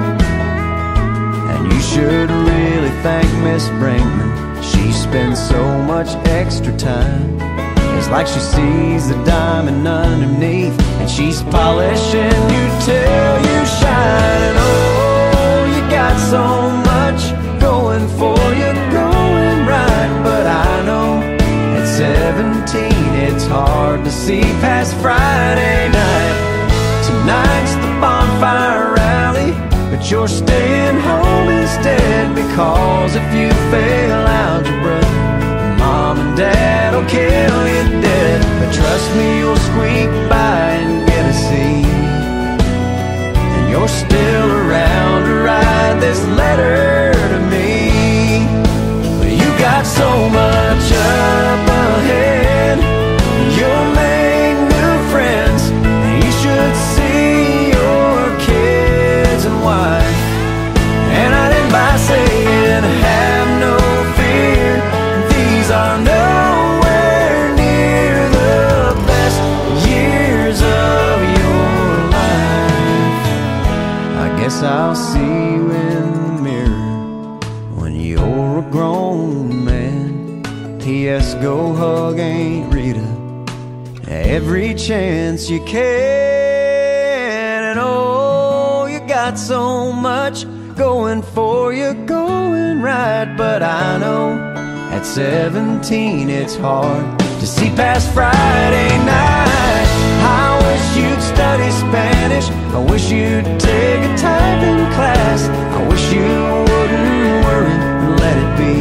And you should really thank Miss Brinkman. She spends so much extra time. It's like she sees the diamond underneath, and she's polishing you till you shine. And oh, you got so much going for you, going right. But I know at seventeen it's hard to see past Friday night. Tonight's the bonfire rally, but you're staying home instead, because if you fail algebra, Mom and Dad will kill you dead. But trust me, you'll squeak by and get a C, and you're still around to write this letter to me. You got so much up ahead, you'll make new friends, and you should see your kids and wife. And I'd end by saying, have no fear, these are nowhere near the best years of your life. I guess I'll see you in the mirror when you're a grown man. P S Go hug Aunt Rita every chance you can. And oh, you got so much going for you, going right. But I know at seventeen it's hard to see past Friday night. I wish you'd study Spanish, I wish you'd take a typing class, I wish you wouldn't worry and let it be.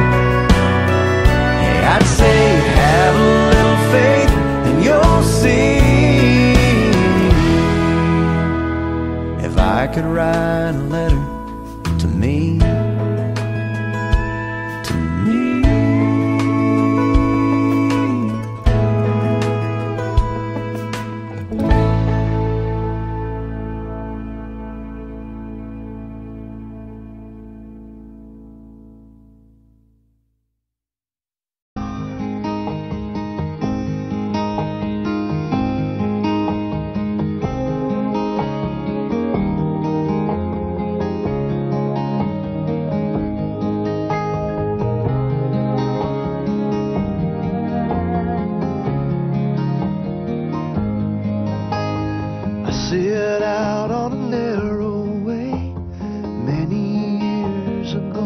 Hey, I'd say have a little faith and you'll see. If I could write a letter to me, to me. Set out on a narrow way many years ago,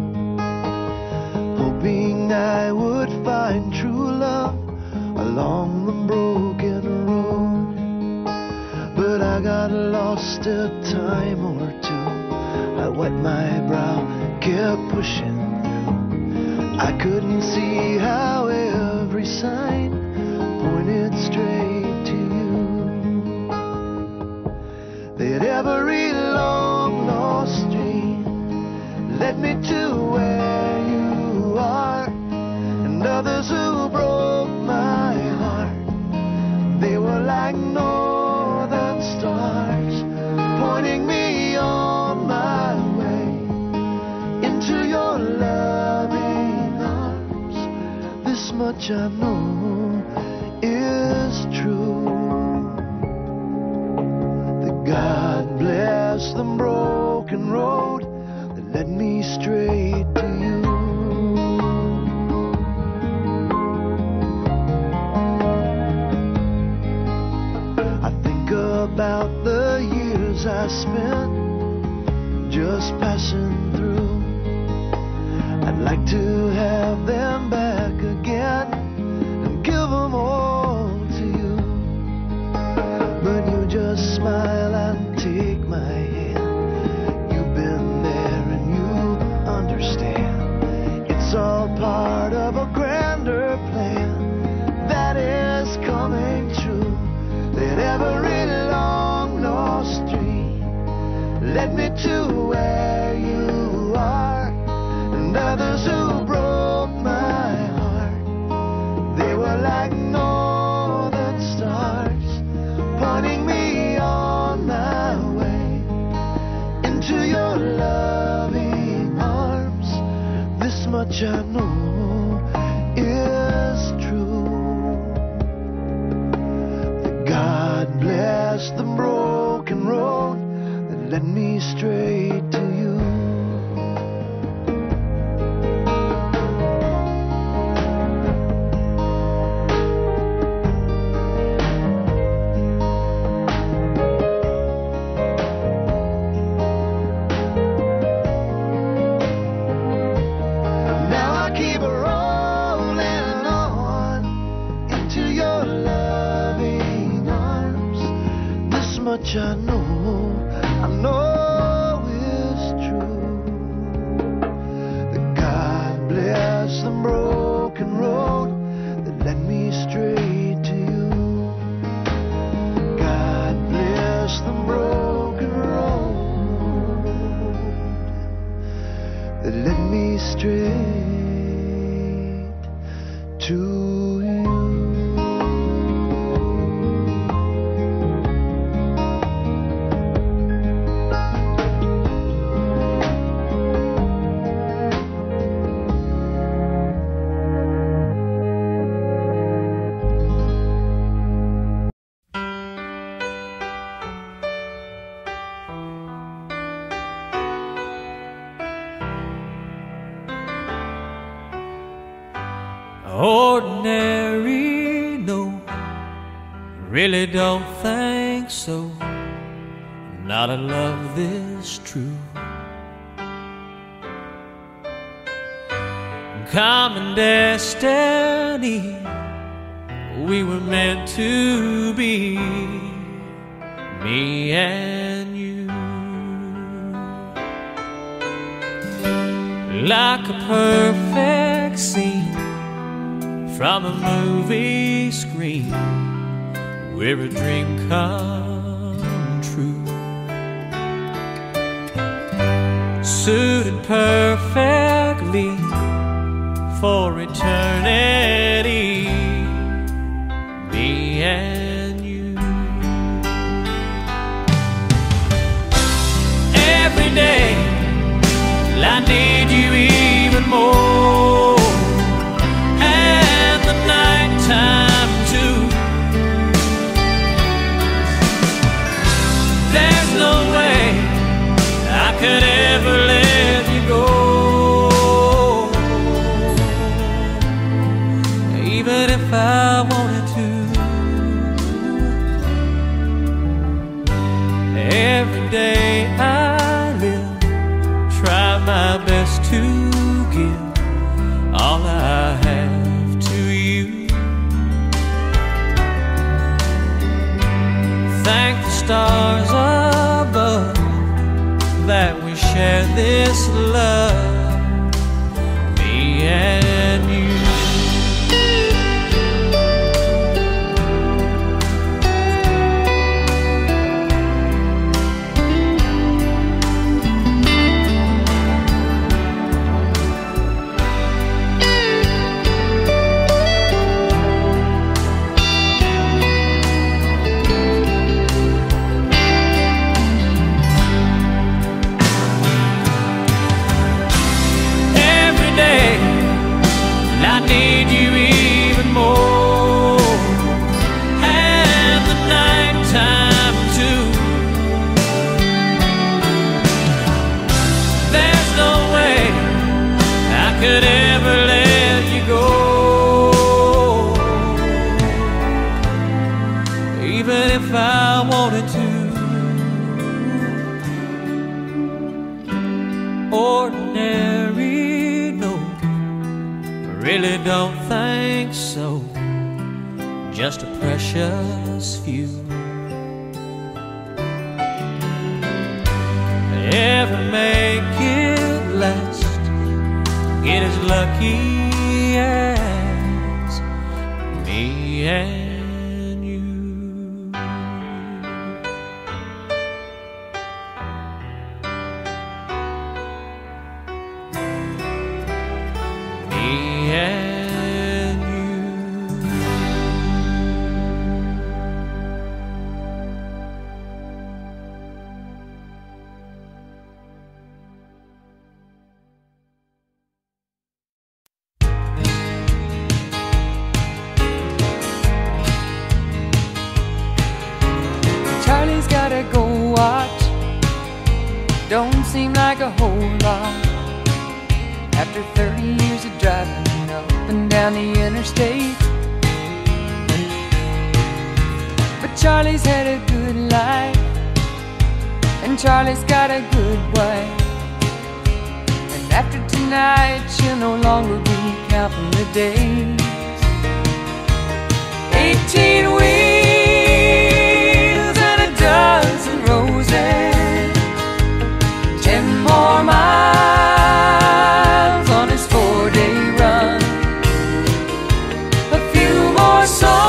hoping I would find true love along the broken road. But I got lost a time or two. I wet my brow, kept pushing through. I couldn't see how every sign pointed straight to you. That every long lost dream led me to where you are, and others who broke my heart, they were like northern stars, pointing me on my way into your loving arms. This much I know is true. God bless the broken road that led me straight to you. I think about the years I spent much I know is true. That God bless the broken road that led me straight to you. Much I know, I know it's true. That God bless the broken road that led me straight to you. God bless the broken road that led me straight to you. Ordinary, no, really don't think so. Not a love this true. Common destiny, we were meant to be, me and you. Like a perfect scene from a movie screen, where a dream come true. Suited perfectly for eternity, me and you. Every day I need you even more, and the nighttime too. There's no way I could ever let you go, even if I wanted to. Every day I live, try my best to give all I have to you. Thank the stars above that we share this love, me and you. I need you even more, and the nighttime too. There's no way I could ever let you go, even if I wanted to. Ordinary, no, really don't think so. Just a precious few. Ever make it last, get as lucky as me and a whole lot. After thirty years of driving up and down the interstate, but Charlie's had a good life, and Charlie's got a good wife. And after tonight, she'll no longer be counting the days. Eighteen wheels and a dozen roses, ten more miles on his four-day run, a few more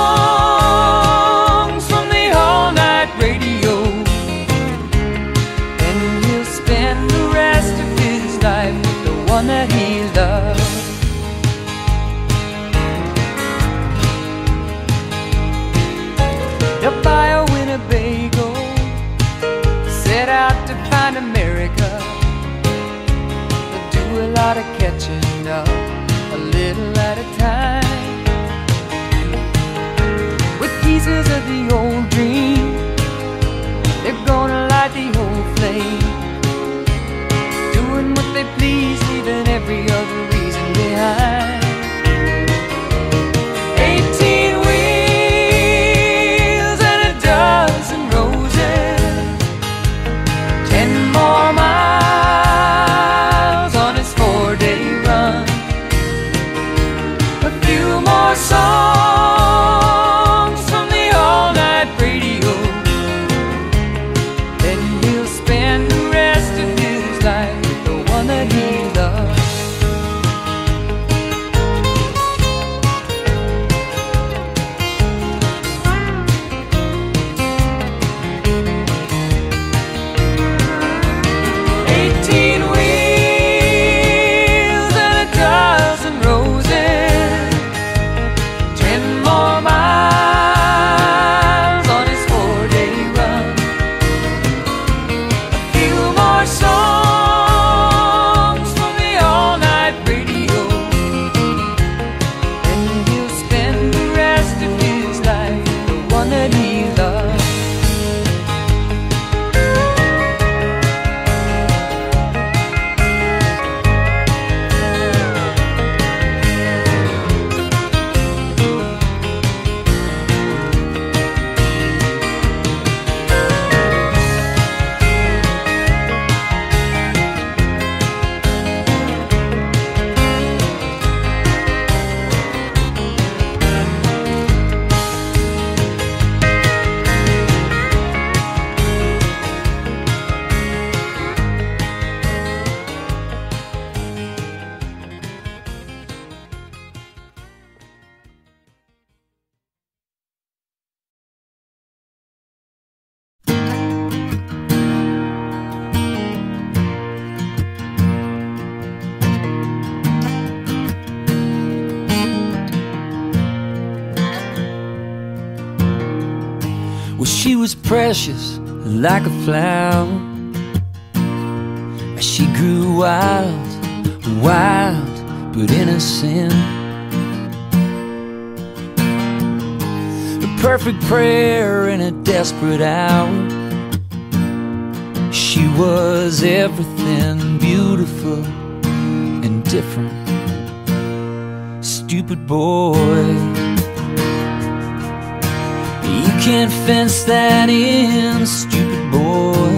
songs from the all-night radio, and he'll spend the rest of his life with the one that he loves. He'll buy a Winnebago, set out to find America. He'll do a lot of catching up, a little at a time, with pieces of the old dream. They're gonna light the old flame, doing what they please, leaving every other reason behind. Eighteen wheels and a dozen roses, ten more miles on his four-day run, a few more songs from the all-night radio. Then he'll spend the rest of his life with the one that he loves. Eighteen wheels and a dozen roses, ten more miles on his four-day run, a few more songs from the all-night radio, and he'll spend the rest of his life with the one that he loves. Well, she was precious like a flower as she grew wild, wild but innocent. A perfect prayer in a desperate hour. She was everything beautiful and different. Stupid boy, you can't fence that in, stupid boy.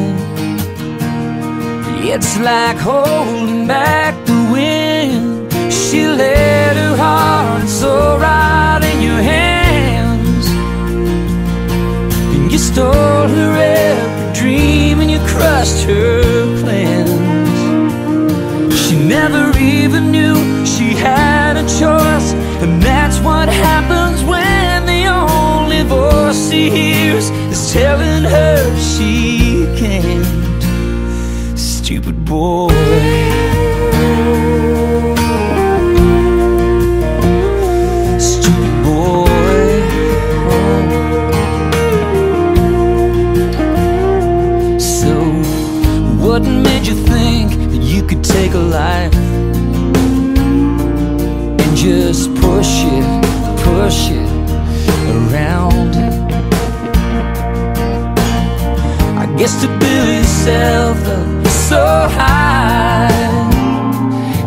It's like holding back the wind. She let her heart and soul right in your hands, and you stole her every dream and you crushed her plans. She never even knew she had a choice, and that's what happens when the only voice she hears is telling her she can't. Stupid boy. Stupid boy. So what made you think that you could take a life and just push it, push it around? I guess to build yourself up so high,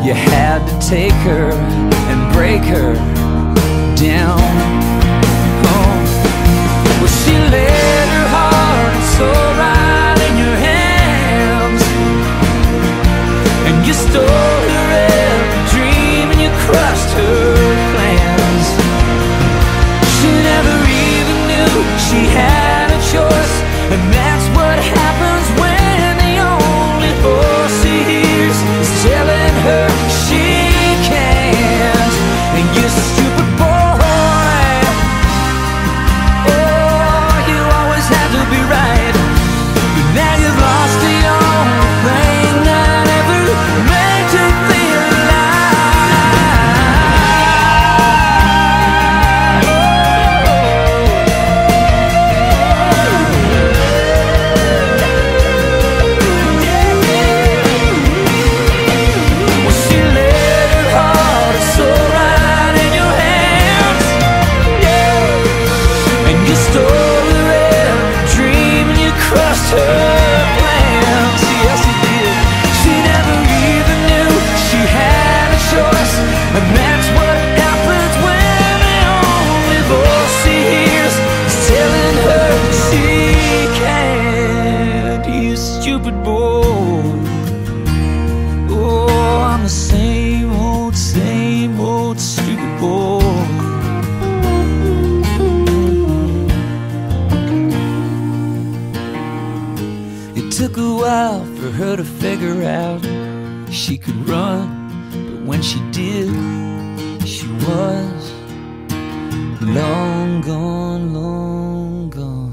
You had to take her and break her down. Oh, well, she laid her heart and soul right in your hands, and you stole her every dream and you crushed her plans. She never even knew she had a choice, and that's what happens when the only voice she hears is telling her she can't. And you stupid boy, oh, you always had to be right, but now you've lost the only thing that ever made you feel her to figure out she could run, but when she did, she was long gone, long gone.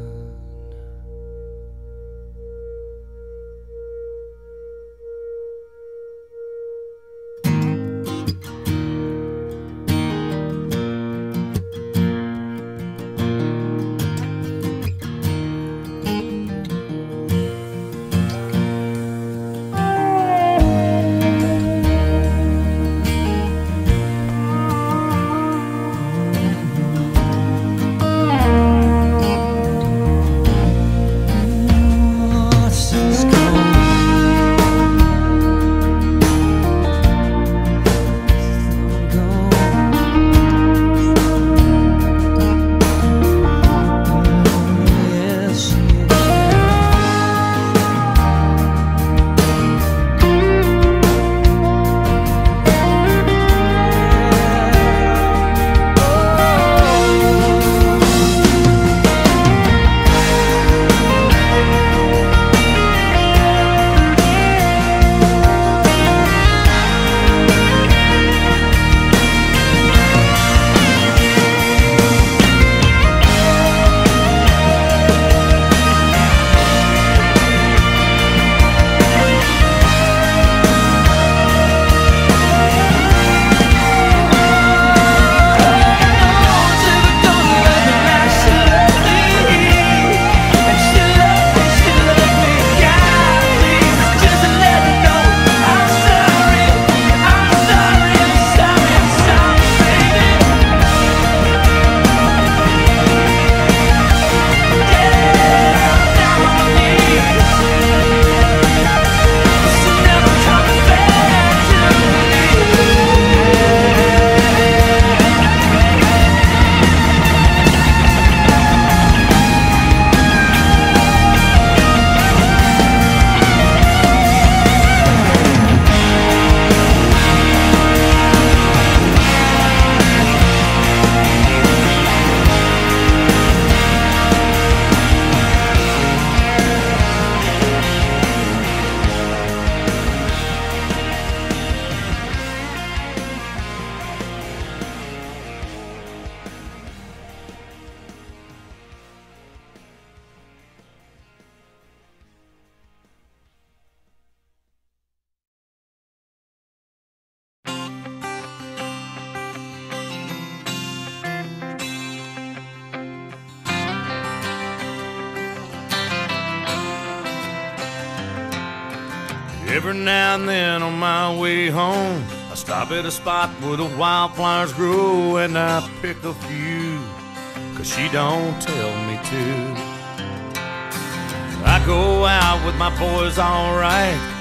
Every now and then on my way home, I stop at a spot where the wildflowers grow, and I pick a few, 'cause she don't tell me to. I go out with my boys, alright. Most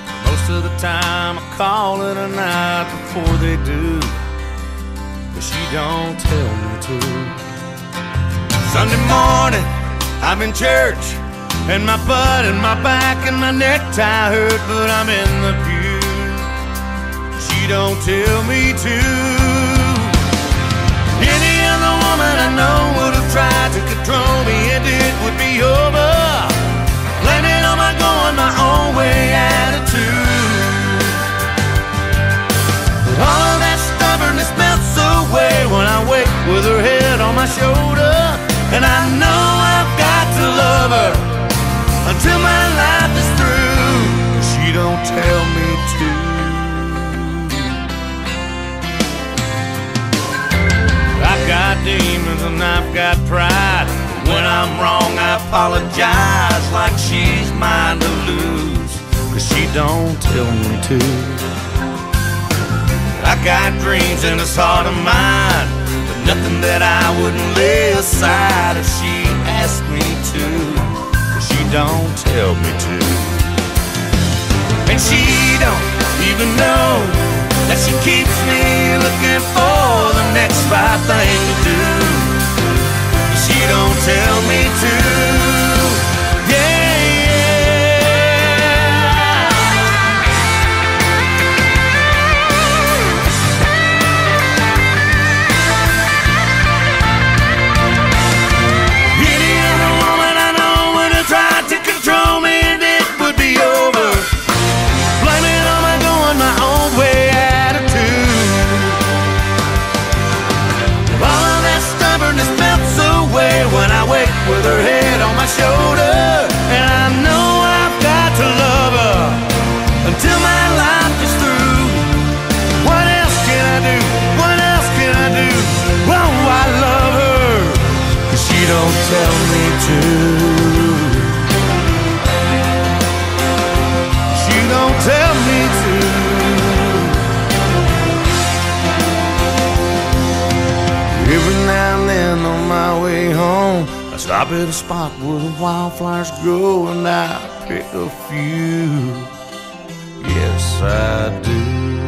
most of the time I call it a night before they do, but she don't tell me to. Sunday morning, I'm in church, and my butt and my back and my necktie hurt, but I'm in the pew. She don't tell me to. Any other woman I know would have tried to control me, and it would be over. Blaming on my going my own way attitude. But all of that stubbornness melts away when I wake with her head on my shoulder, and I know I've got to love her until my life is through. She don't tell me to. I've got demons and I've got pride. When I'm wrong, I apologize like she's mine to lose, 'cause she don't tell me to. I got dreams in this heart of mine, but nothing that I wouldn't lay aside if she asked me to, 'cause she don't tell me to. And she don't even know that she keeps me looking for the next right thing to do. She don't tell me to. Yeah, yeah. Any other woman I know would have tried to control me, and it would be over. Blaming on my going my own way attitude. All of that stubbornness melts away when I wake with her head on my shoulder, and I know I've got to love her until my life is through. What else can I do? What else can I do? Oh, I love her, 'cause she don't tell me to. She don't tell me to. Every now and then on my way home, I stop at a spot where the wildflowers grow, and I pick a few. Yes, I do.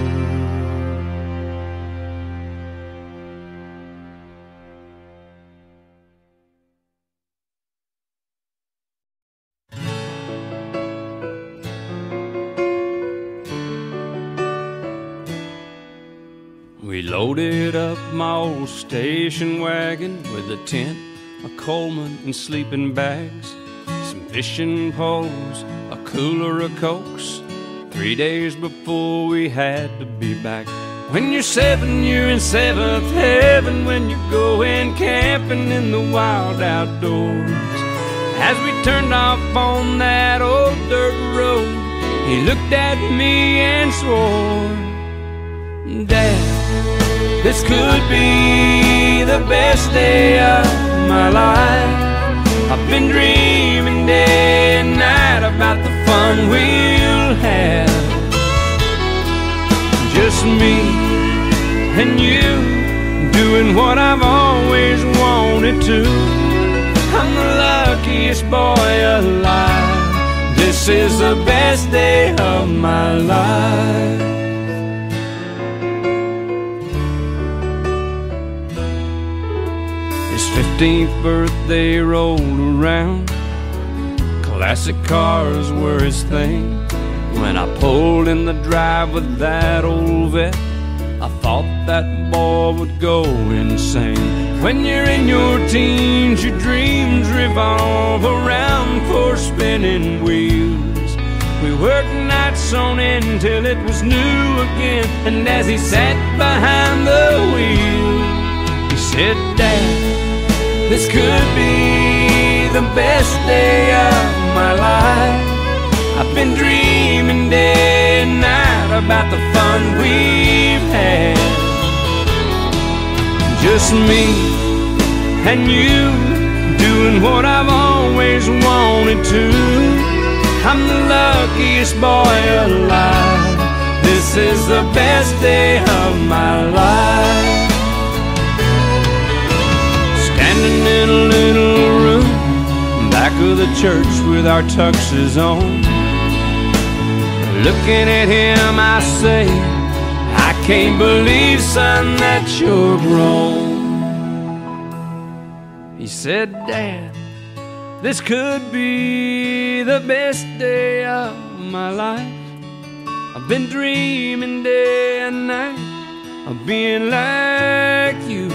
We loaded up my old station wagon with a tent, a Coleman, and sleeping bags, some fishing poles, a cooler of Cokes. Three days before we had to be back. When you're seven, you're in seventh heaven when you're going camping in the wild outdoors. As we turned off on that old dirt road, he looked at me and swore, "Dad, this could be the best day of my life. I've been dreaming day and night about the fun we'll have. Just me and you doing what I've always wanted to. I'm the luckiest boy alive. This is the best day of my life." His fifteenth birthday rolled around. Classic cars were his thing. When I pulled in the drive with that old vet, I thought that boy would go insane. When you're in your teens, your dreams revolve around four spinning wheels. We worked nights on end till it was new again, and as he sat behind the wheel, he said, "Dad, this could be the best day of my life. I've been dreaming day and night about the fun we've had. Just me and you doing what I've always wanted to. I'm the luckiest boy alive. This is the best day of my life." Standing in a little room back of the church with our tuxes on, Looking at him, I say, I can't believe, son, that you're grown. He said, Dad, this could be the best day of my life. I've been dreaming day and night of being like you.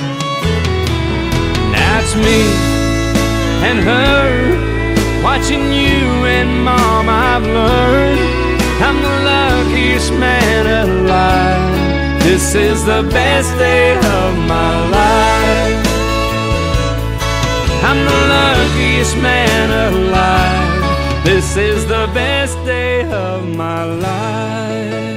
Now it's me and her, watching you and Mom. I've learned I'm the luckiest man alive. This is the best day of my life. I'm the luckiest man alive. This is the best day of my life.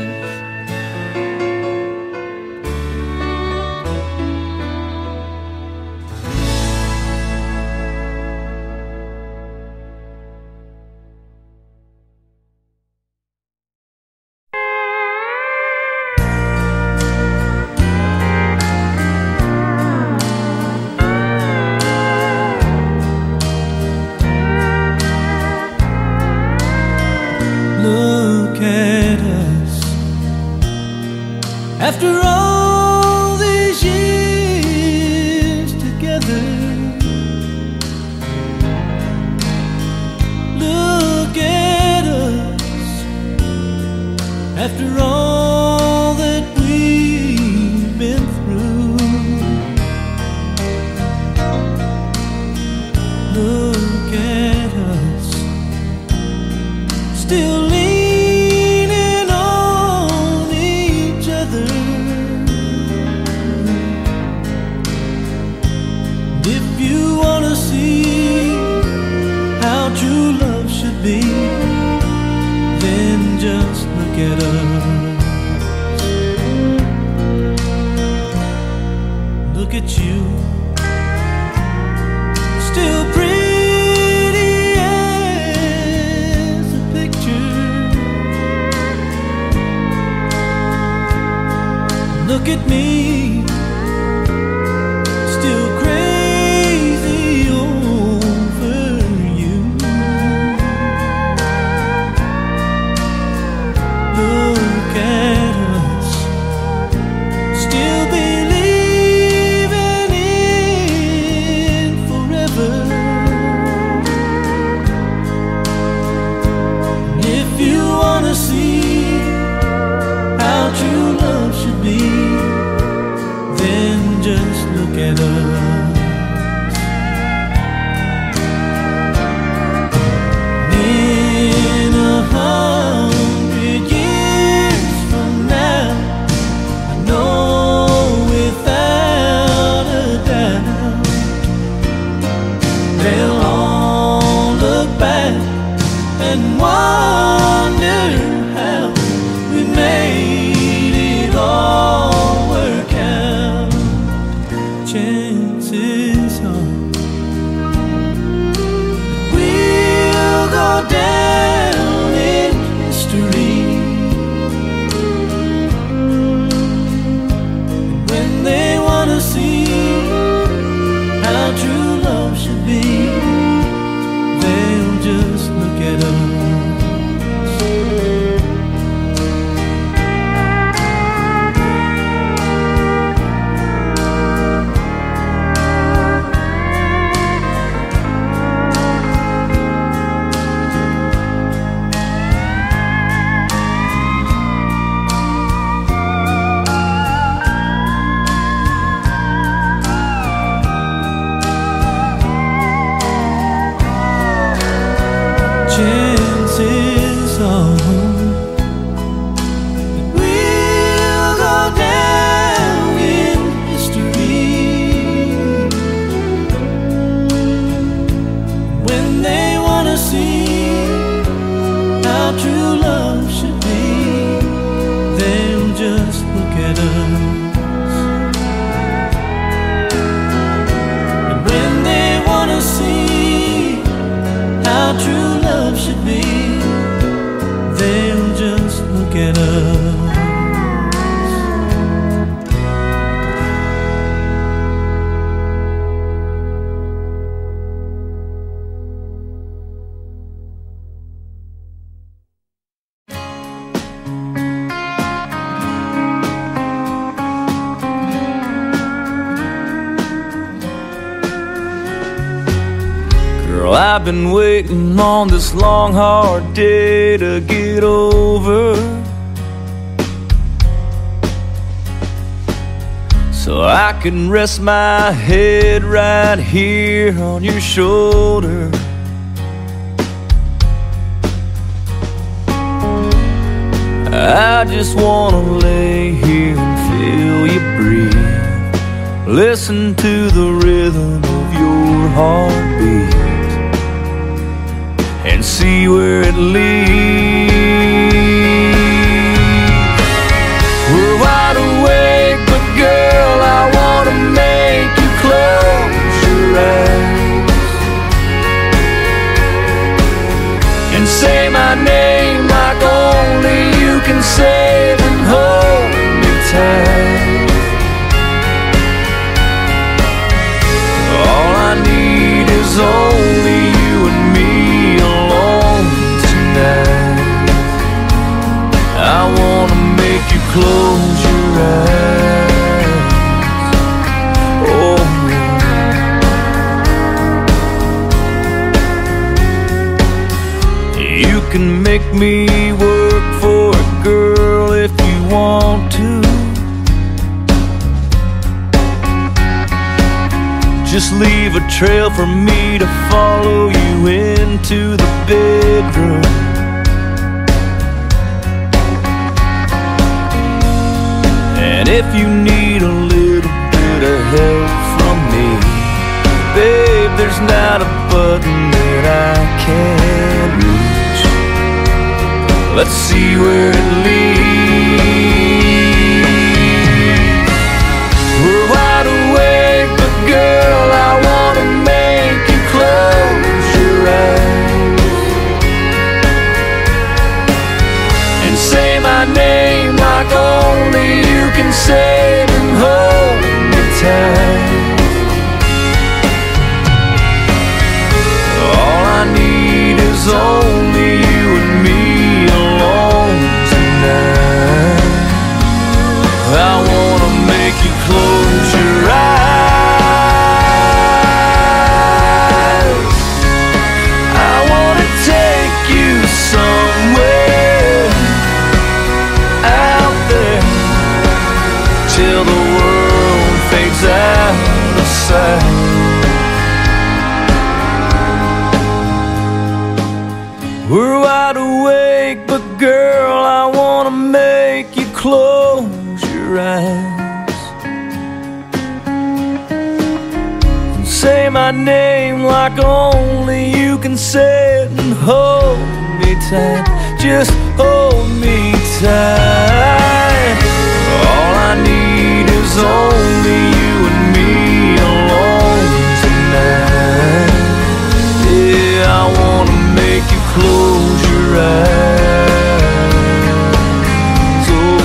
After all these years together, look at us. After all that we've been through, look at us, still be, then just look at us. Look at you, still pretty as a picture. Look at me, still crazy over you. Look at us, still believing in forever. And if you wanna see how true love should be, Well, I've been waiting on this long, hard day to get over, so I can rest my head right here on your shoulder. I just wanna lay here and feel you breathe, listen to the rhythm of your heartbeat, and see where it leads. We're wide awake, but girl, I wanna make you close your eyes and say my name like only you can say it, and hold me tight. All I need is only you and me alone tonight. I wanna make you close your eyes. Oh, you can make me work for it, girl, if you want to. Just leave a trail for me to follow you into the bedroom. And if you need a little bit of help from me, babe, there's not a button that I can't reach. Let's see where it leads. We're wide awake, but girl, I wanna make you close your eyes and say my name like only you can say it, and hold me tight. All I need is only you and me alone tonight. I wanna make you close your eyes. I wanna take you somewhere out there till the world fades out of sight. We're wide awake, but girl, I wanna make you close your eyes and say my name like only you can say it, and hold me tight, just hold me tight. All I need is only you and me alone tonight. Yeah, I wanna make you close your eyes. Oh,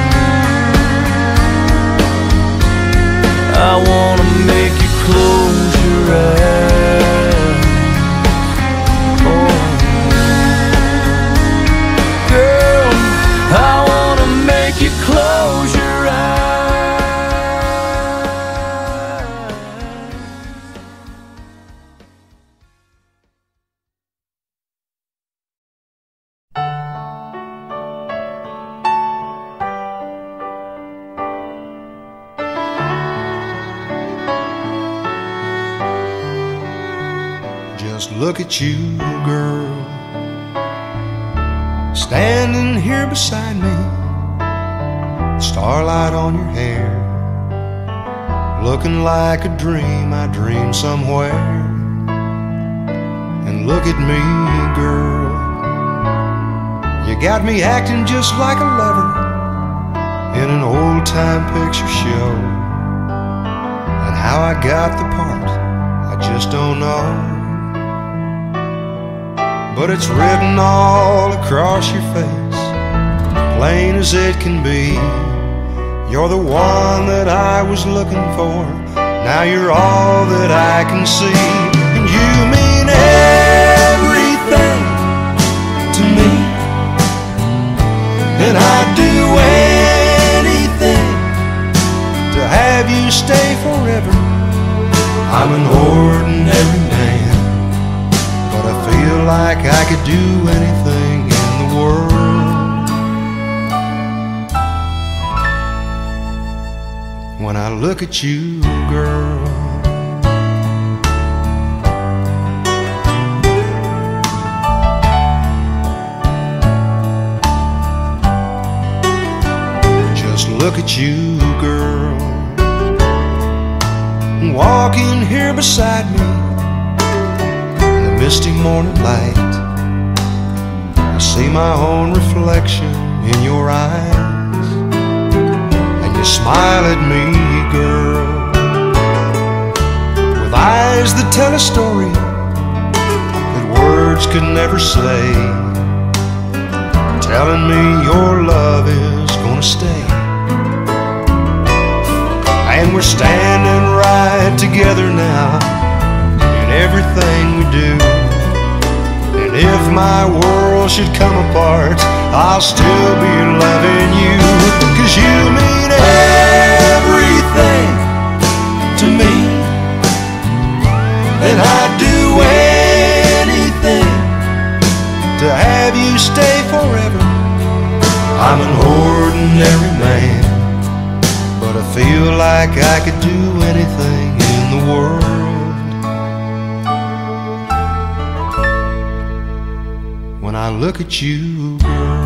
I wanna make you close your eyes. Oh, girl, I wanna make you close your Just look at you, girl, standing here beside me, starlight on your hair, looking like a dream I dreamed somewhere. And look at me, girl, you got me acting just like a lover in an old-time picture show. And how I got the part, I just don't know, but it's written all across your face, plain as it can be. You're the one that I was looking for, now you're all that I can see. And you mean everything to me, and I'd do anything to have you stay forever. I'm an ordinary man, like I could do anything in the world. When I look at you, girl, just look at you, girl, walking here beside me in the misty morning light. I see my own reflection in your eyes, and you smile at me, girl, with eyes that tell a story that words could never say, telling me your love is gonna stay. And we're standing right together now in everything we do. And if my world should come apart, I'll still be loving you, 'cause you mean everything to me, and I'd do anything to have you stay forever. I'm an ordinary man, but I feel like I could do anything in the world. When I look at you, girl,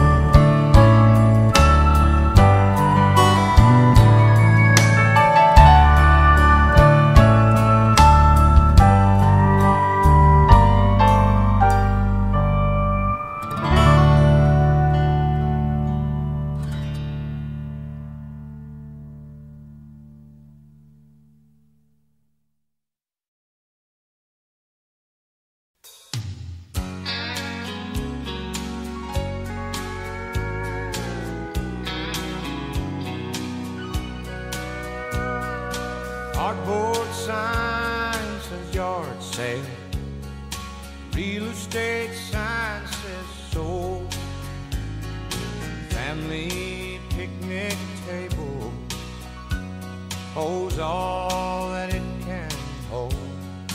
cardboard sign says yard sale, real estate sign says sold, family picnic table holds all that it can hold.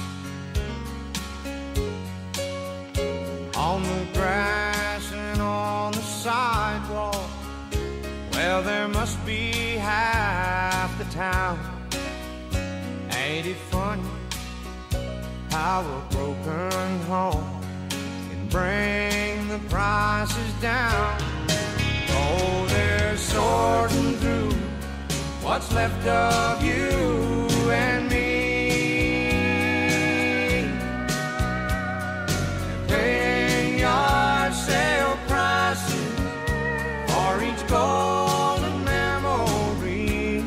On the grass and on the sidewalk, well, there must be half the town. Ain't it funny how a broken home can bring the prices down? Oh, they're sorting through what's left of you and me. They're paying yard sale prices for each golden memory.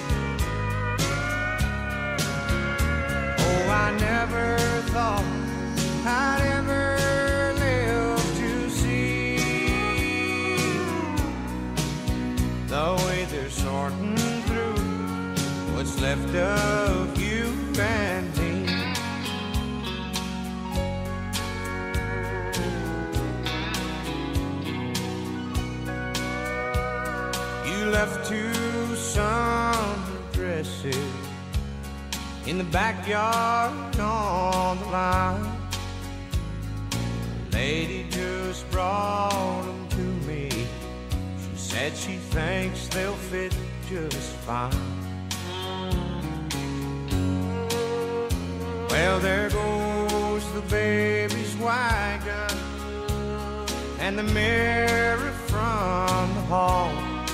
I never thought I'd ever live to see the way they're sorting through what's left of you and me. You left two summer dresses in the backyard on the line. The lady just brought them to me. She said she thinks they'll fit just fine. Well, there goes the baby's wagon and the mirror from the hall.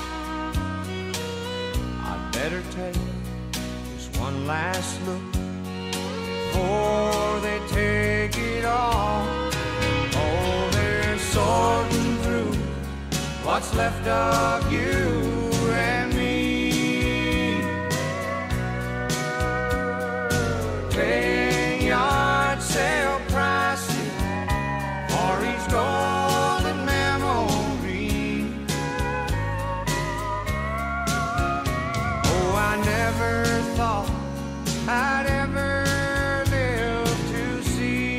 I'd better take one last look before they take it all. Oh, they're sorting through what's left of you and me. Paying yard sale prices for each golden memory. Oh, I never thought I'd ever live to see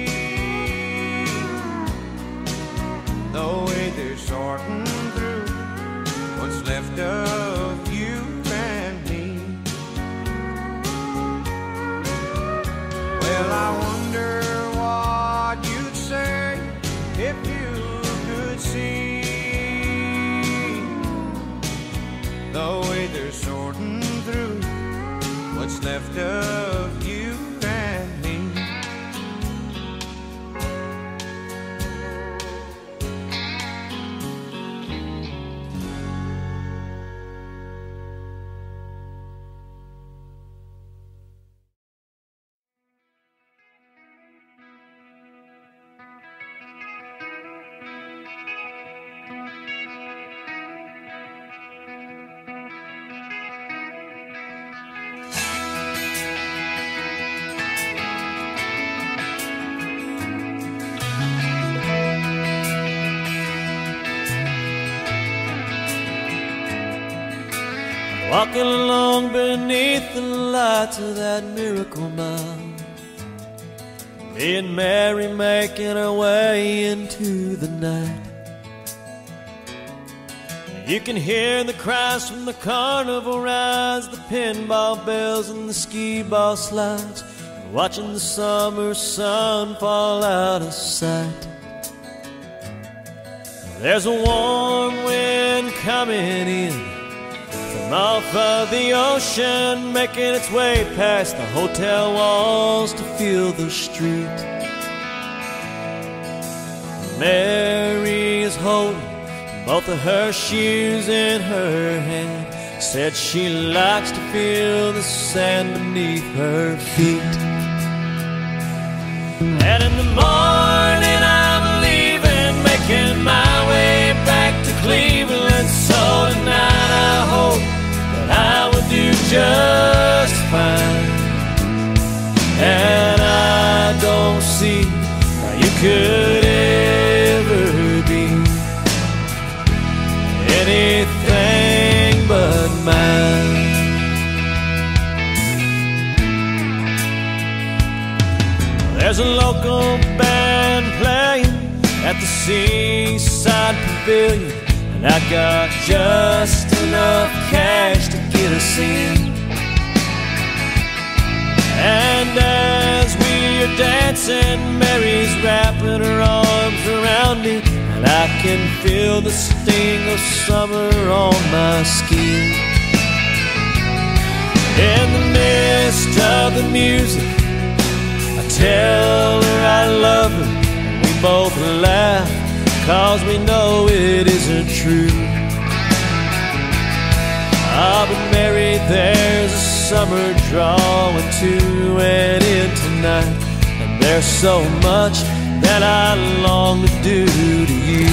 the way they're sorting through what's left of you and me. Well, I wonder what you'd say what's left of you and me. Walking along beneath the lights of that Miracle Mile, me and Mary making our way into the night. You can hear the cries from the carnival rides, the pinball bells and the skee ball slides, watching the summer sun fall out of sight. There's a warm wind coming in from off of the ocean, making its way past the hotel walls to feel the street. Mary is holding both of her shoes in her hand, said she likes to feel the sand beneath her feet. And in the morning I'm leaving, making my way back to Cleveland. So tonight I hope that I will do just fine. And I don't see how you could ever be anything but mine. There's a local band playing at the Seaside Pavilion, and I got just enough cash to get us in. And as we are dancing, Mary's wrapping her arms around me, and I can feel the sting of summer on my skin. In the midst of the music, I tell her I love her, and we both laugh, 'cause we know it isn't true. Ah, but Mary, there's a summer drawing to an end tonight, and there's so much that I long to do to you.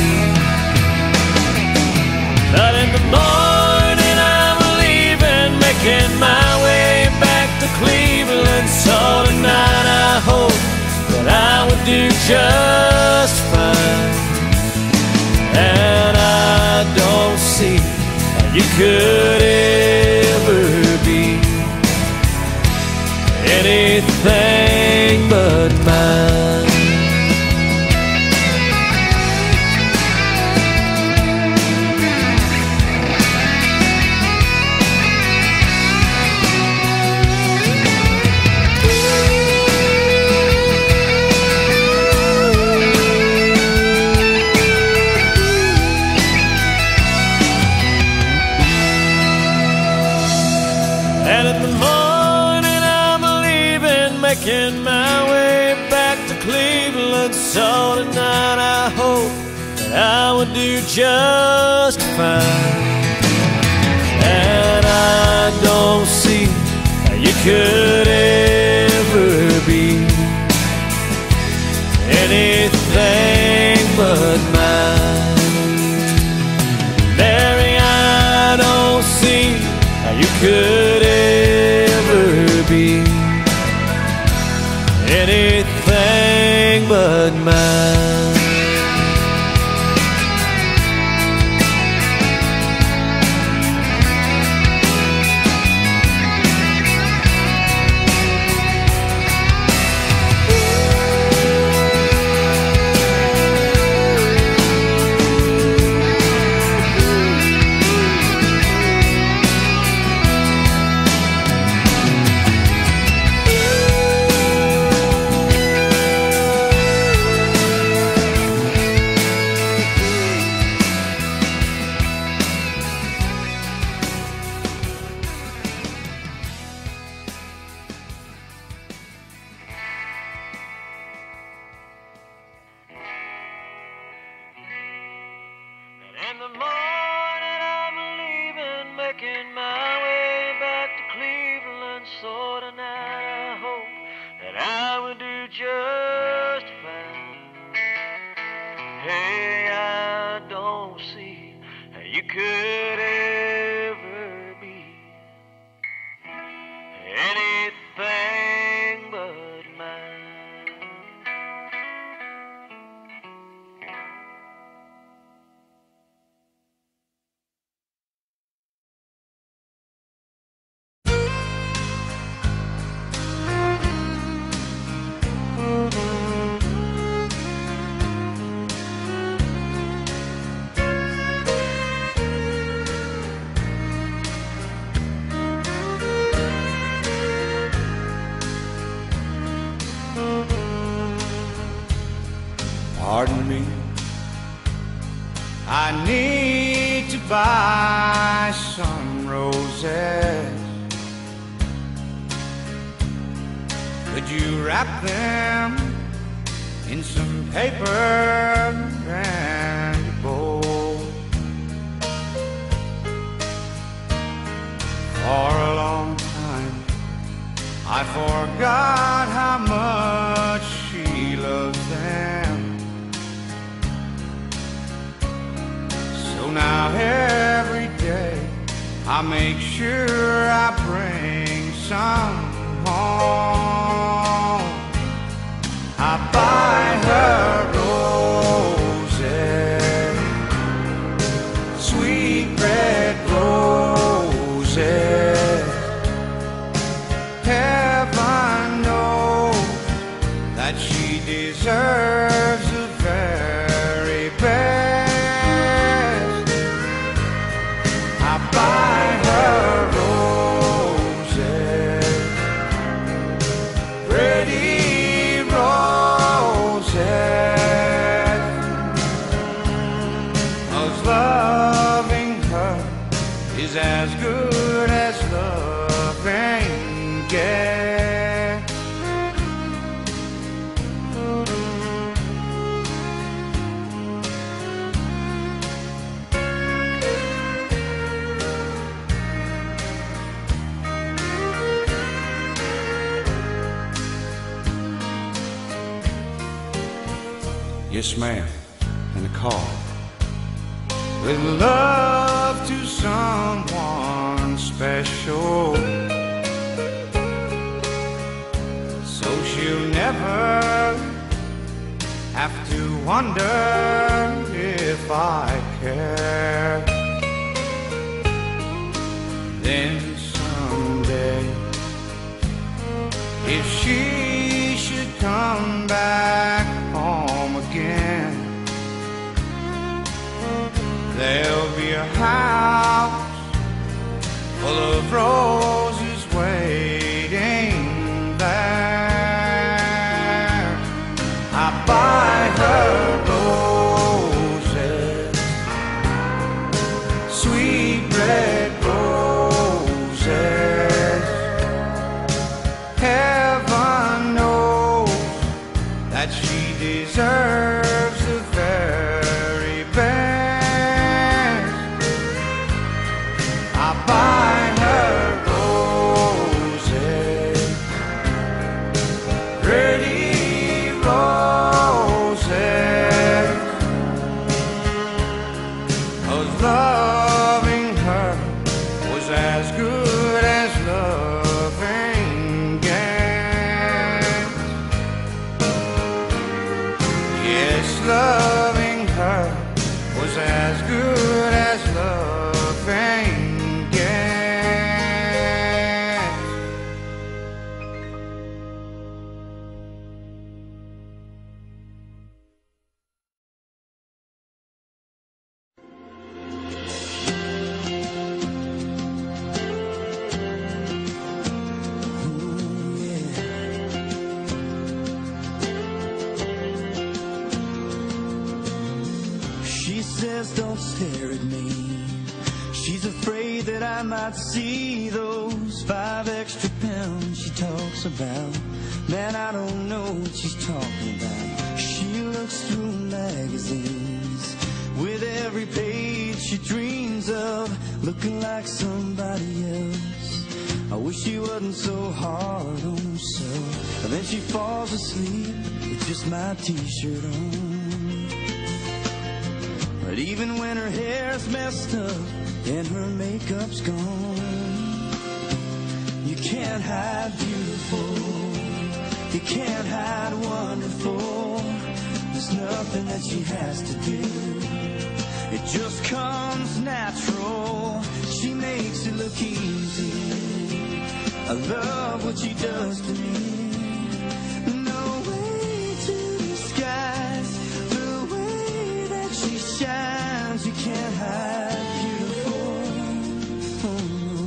But in the morning I'm leaving, making my way back to Cleveland. So tonight I hope that I would do just fine. And I don't see how you could ever be anything but mine. Making my way back to Cleveland. So tonight I hope that I would do just fine. And I don't see how you could ever be anything but mine. Mary, I don't see how you could ever be anything but mine. the morning I'm leaving, making my way back to Cleveland. So tonight I hope that I will do just fine. Hey, I don't see how you could ever be anything but mine. Pardon me, I need to buy some roses. Could you wrap them in some paper and a bowl? For a long time I forgot how much she loves them. So now every day I make sure I bring some home. I buy her roses, sweet red roses. Heaven knows that she deserves the very best. Buy her roses, pretty roses, 'cause loving her is as good as loving gets. Yes, ma'am, in the car. With love to someone special, so she'll never have to wonder if I care. Then someday, if she should come back home again, there'll be a house full of roses waiting there. I buy her roses, sweet red roses. Heaven knows that she deserves the very best. I buy her roses, pretty roses, 'cause loving her was as good as loving gets. Yes, loving her was as good as loving gets. She says don't stare at me. She's afraid that I might see those five extra pounds she talks about. Man, I don't know what she's talking about. She looks through magazines with every page she dreams of looking like somebody else. I wish she wasn't so hard on herself. And then she falls asleep with just my t-shirt on. But even when her hair's messed up and her makeup's gone, you can't hide beautiful, you can't hide wonderful. There's nothing that she has to do, it just comes natural. She makes it look easy, I love what she does to me. No way to disguise the way that she shines. You can't hide beautiful, oh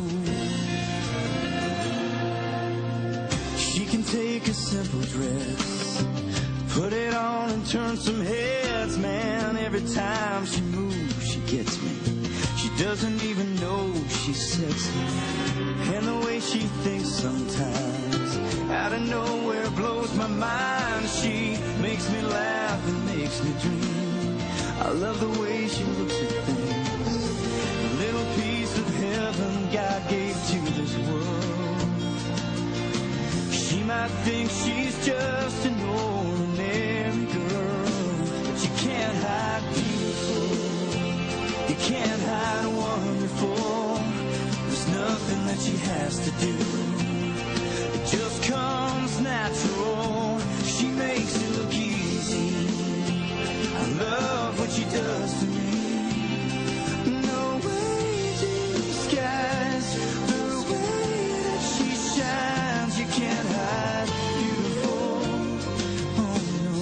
no. She can take a simple dress, put it on and turn some heads, man. Every time she moves, she gets me. She doesn't even know she's sexy. And the way she thinks sometimes, out of nowhere, blows my mind. She makes me laugh and makes me dream. I love the way she looks at things, a little piece of heaven God gave to this world. She might think she's just an ordinary girl, but you can't hide beautiful, you can't hide wonderful. There's nothing that she has to do, it just comes natural. She makes it look easy, I love what she does to me. No way to disguise the way that she shines. You can't hide beautiful, oh no.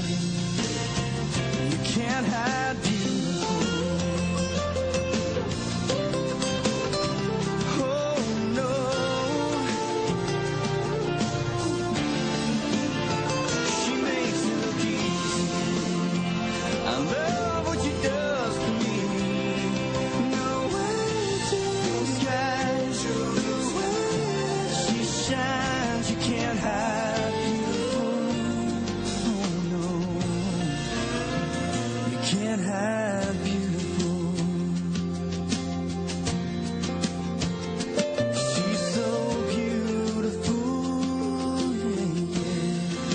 You can't hide beautiful, oh no. She makes it look easy, I love what she does to me. No way to disguise the way that she shines. You can't hide beautiful, oh no. You can't hide beautiful. She's so beautiful, yeah, yeah.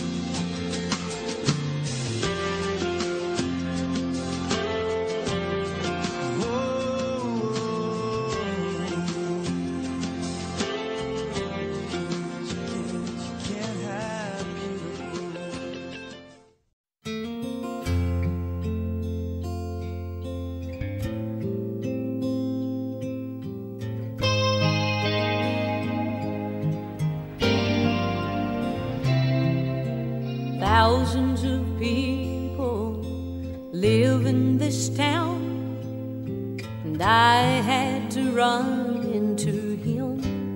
Thousands of people live in this town, and I had to run into him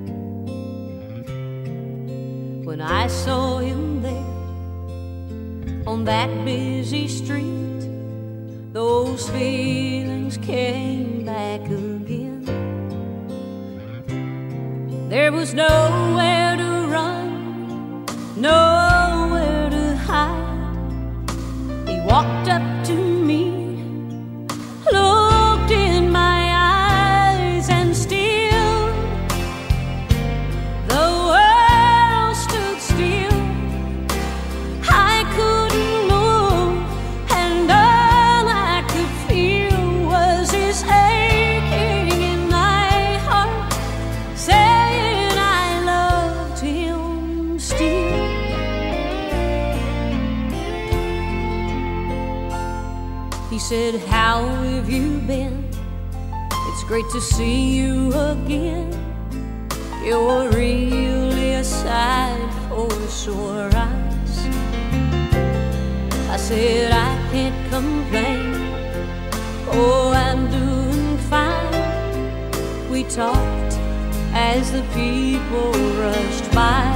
when I saw him there on that busy street. Those feelings came back again. There was nowhere to run, nowhere to hide. He walked up to me, looked in my eyes, and still the world stood still. I couldn't move, and all I could feel was his aching in my heart, saying I loved him still. He said, how have you been? It's great to see you again. You're really a sight for sore eyes. I said, I can't complain. Oh, I'm doing fine. We talked as the people rushed by.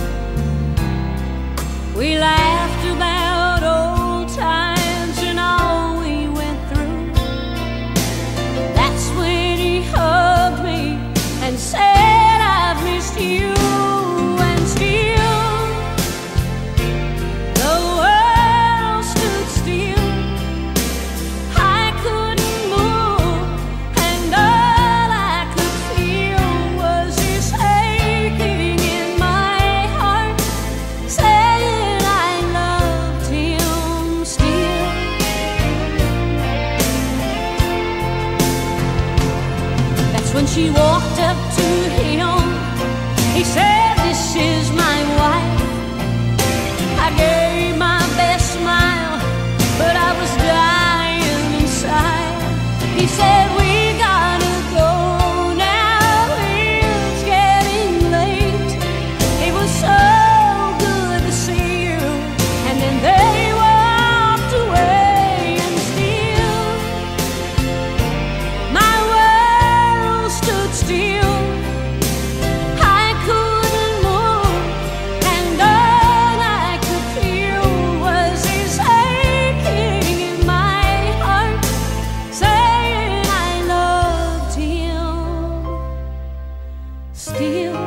We laughed about old times and all we went through. That's when he hugged me and said, I've missed you. And still the world stood still. I walked up to him. He said, "This is my wife." I gave my best smile, but I was dying inside. He said, "We gotta go now, it's getting late." It was so good to see you. And then they walked away, and still my world stood still. I couldn't move, and all I could feel was this aching in my heart, saying I loved him still.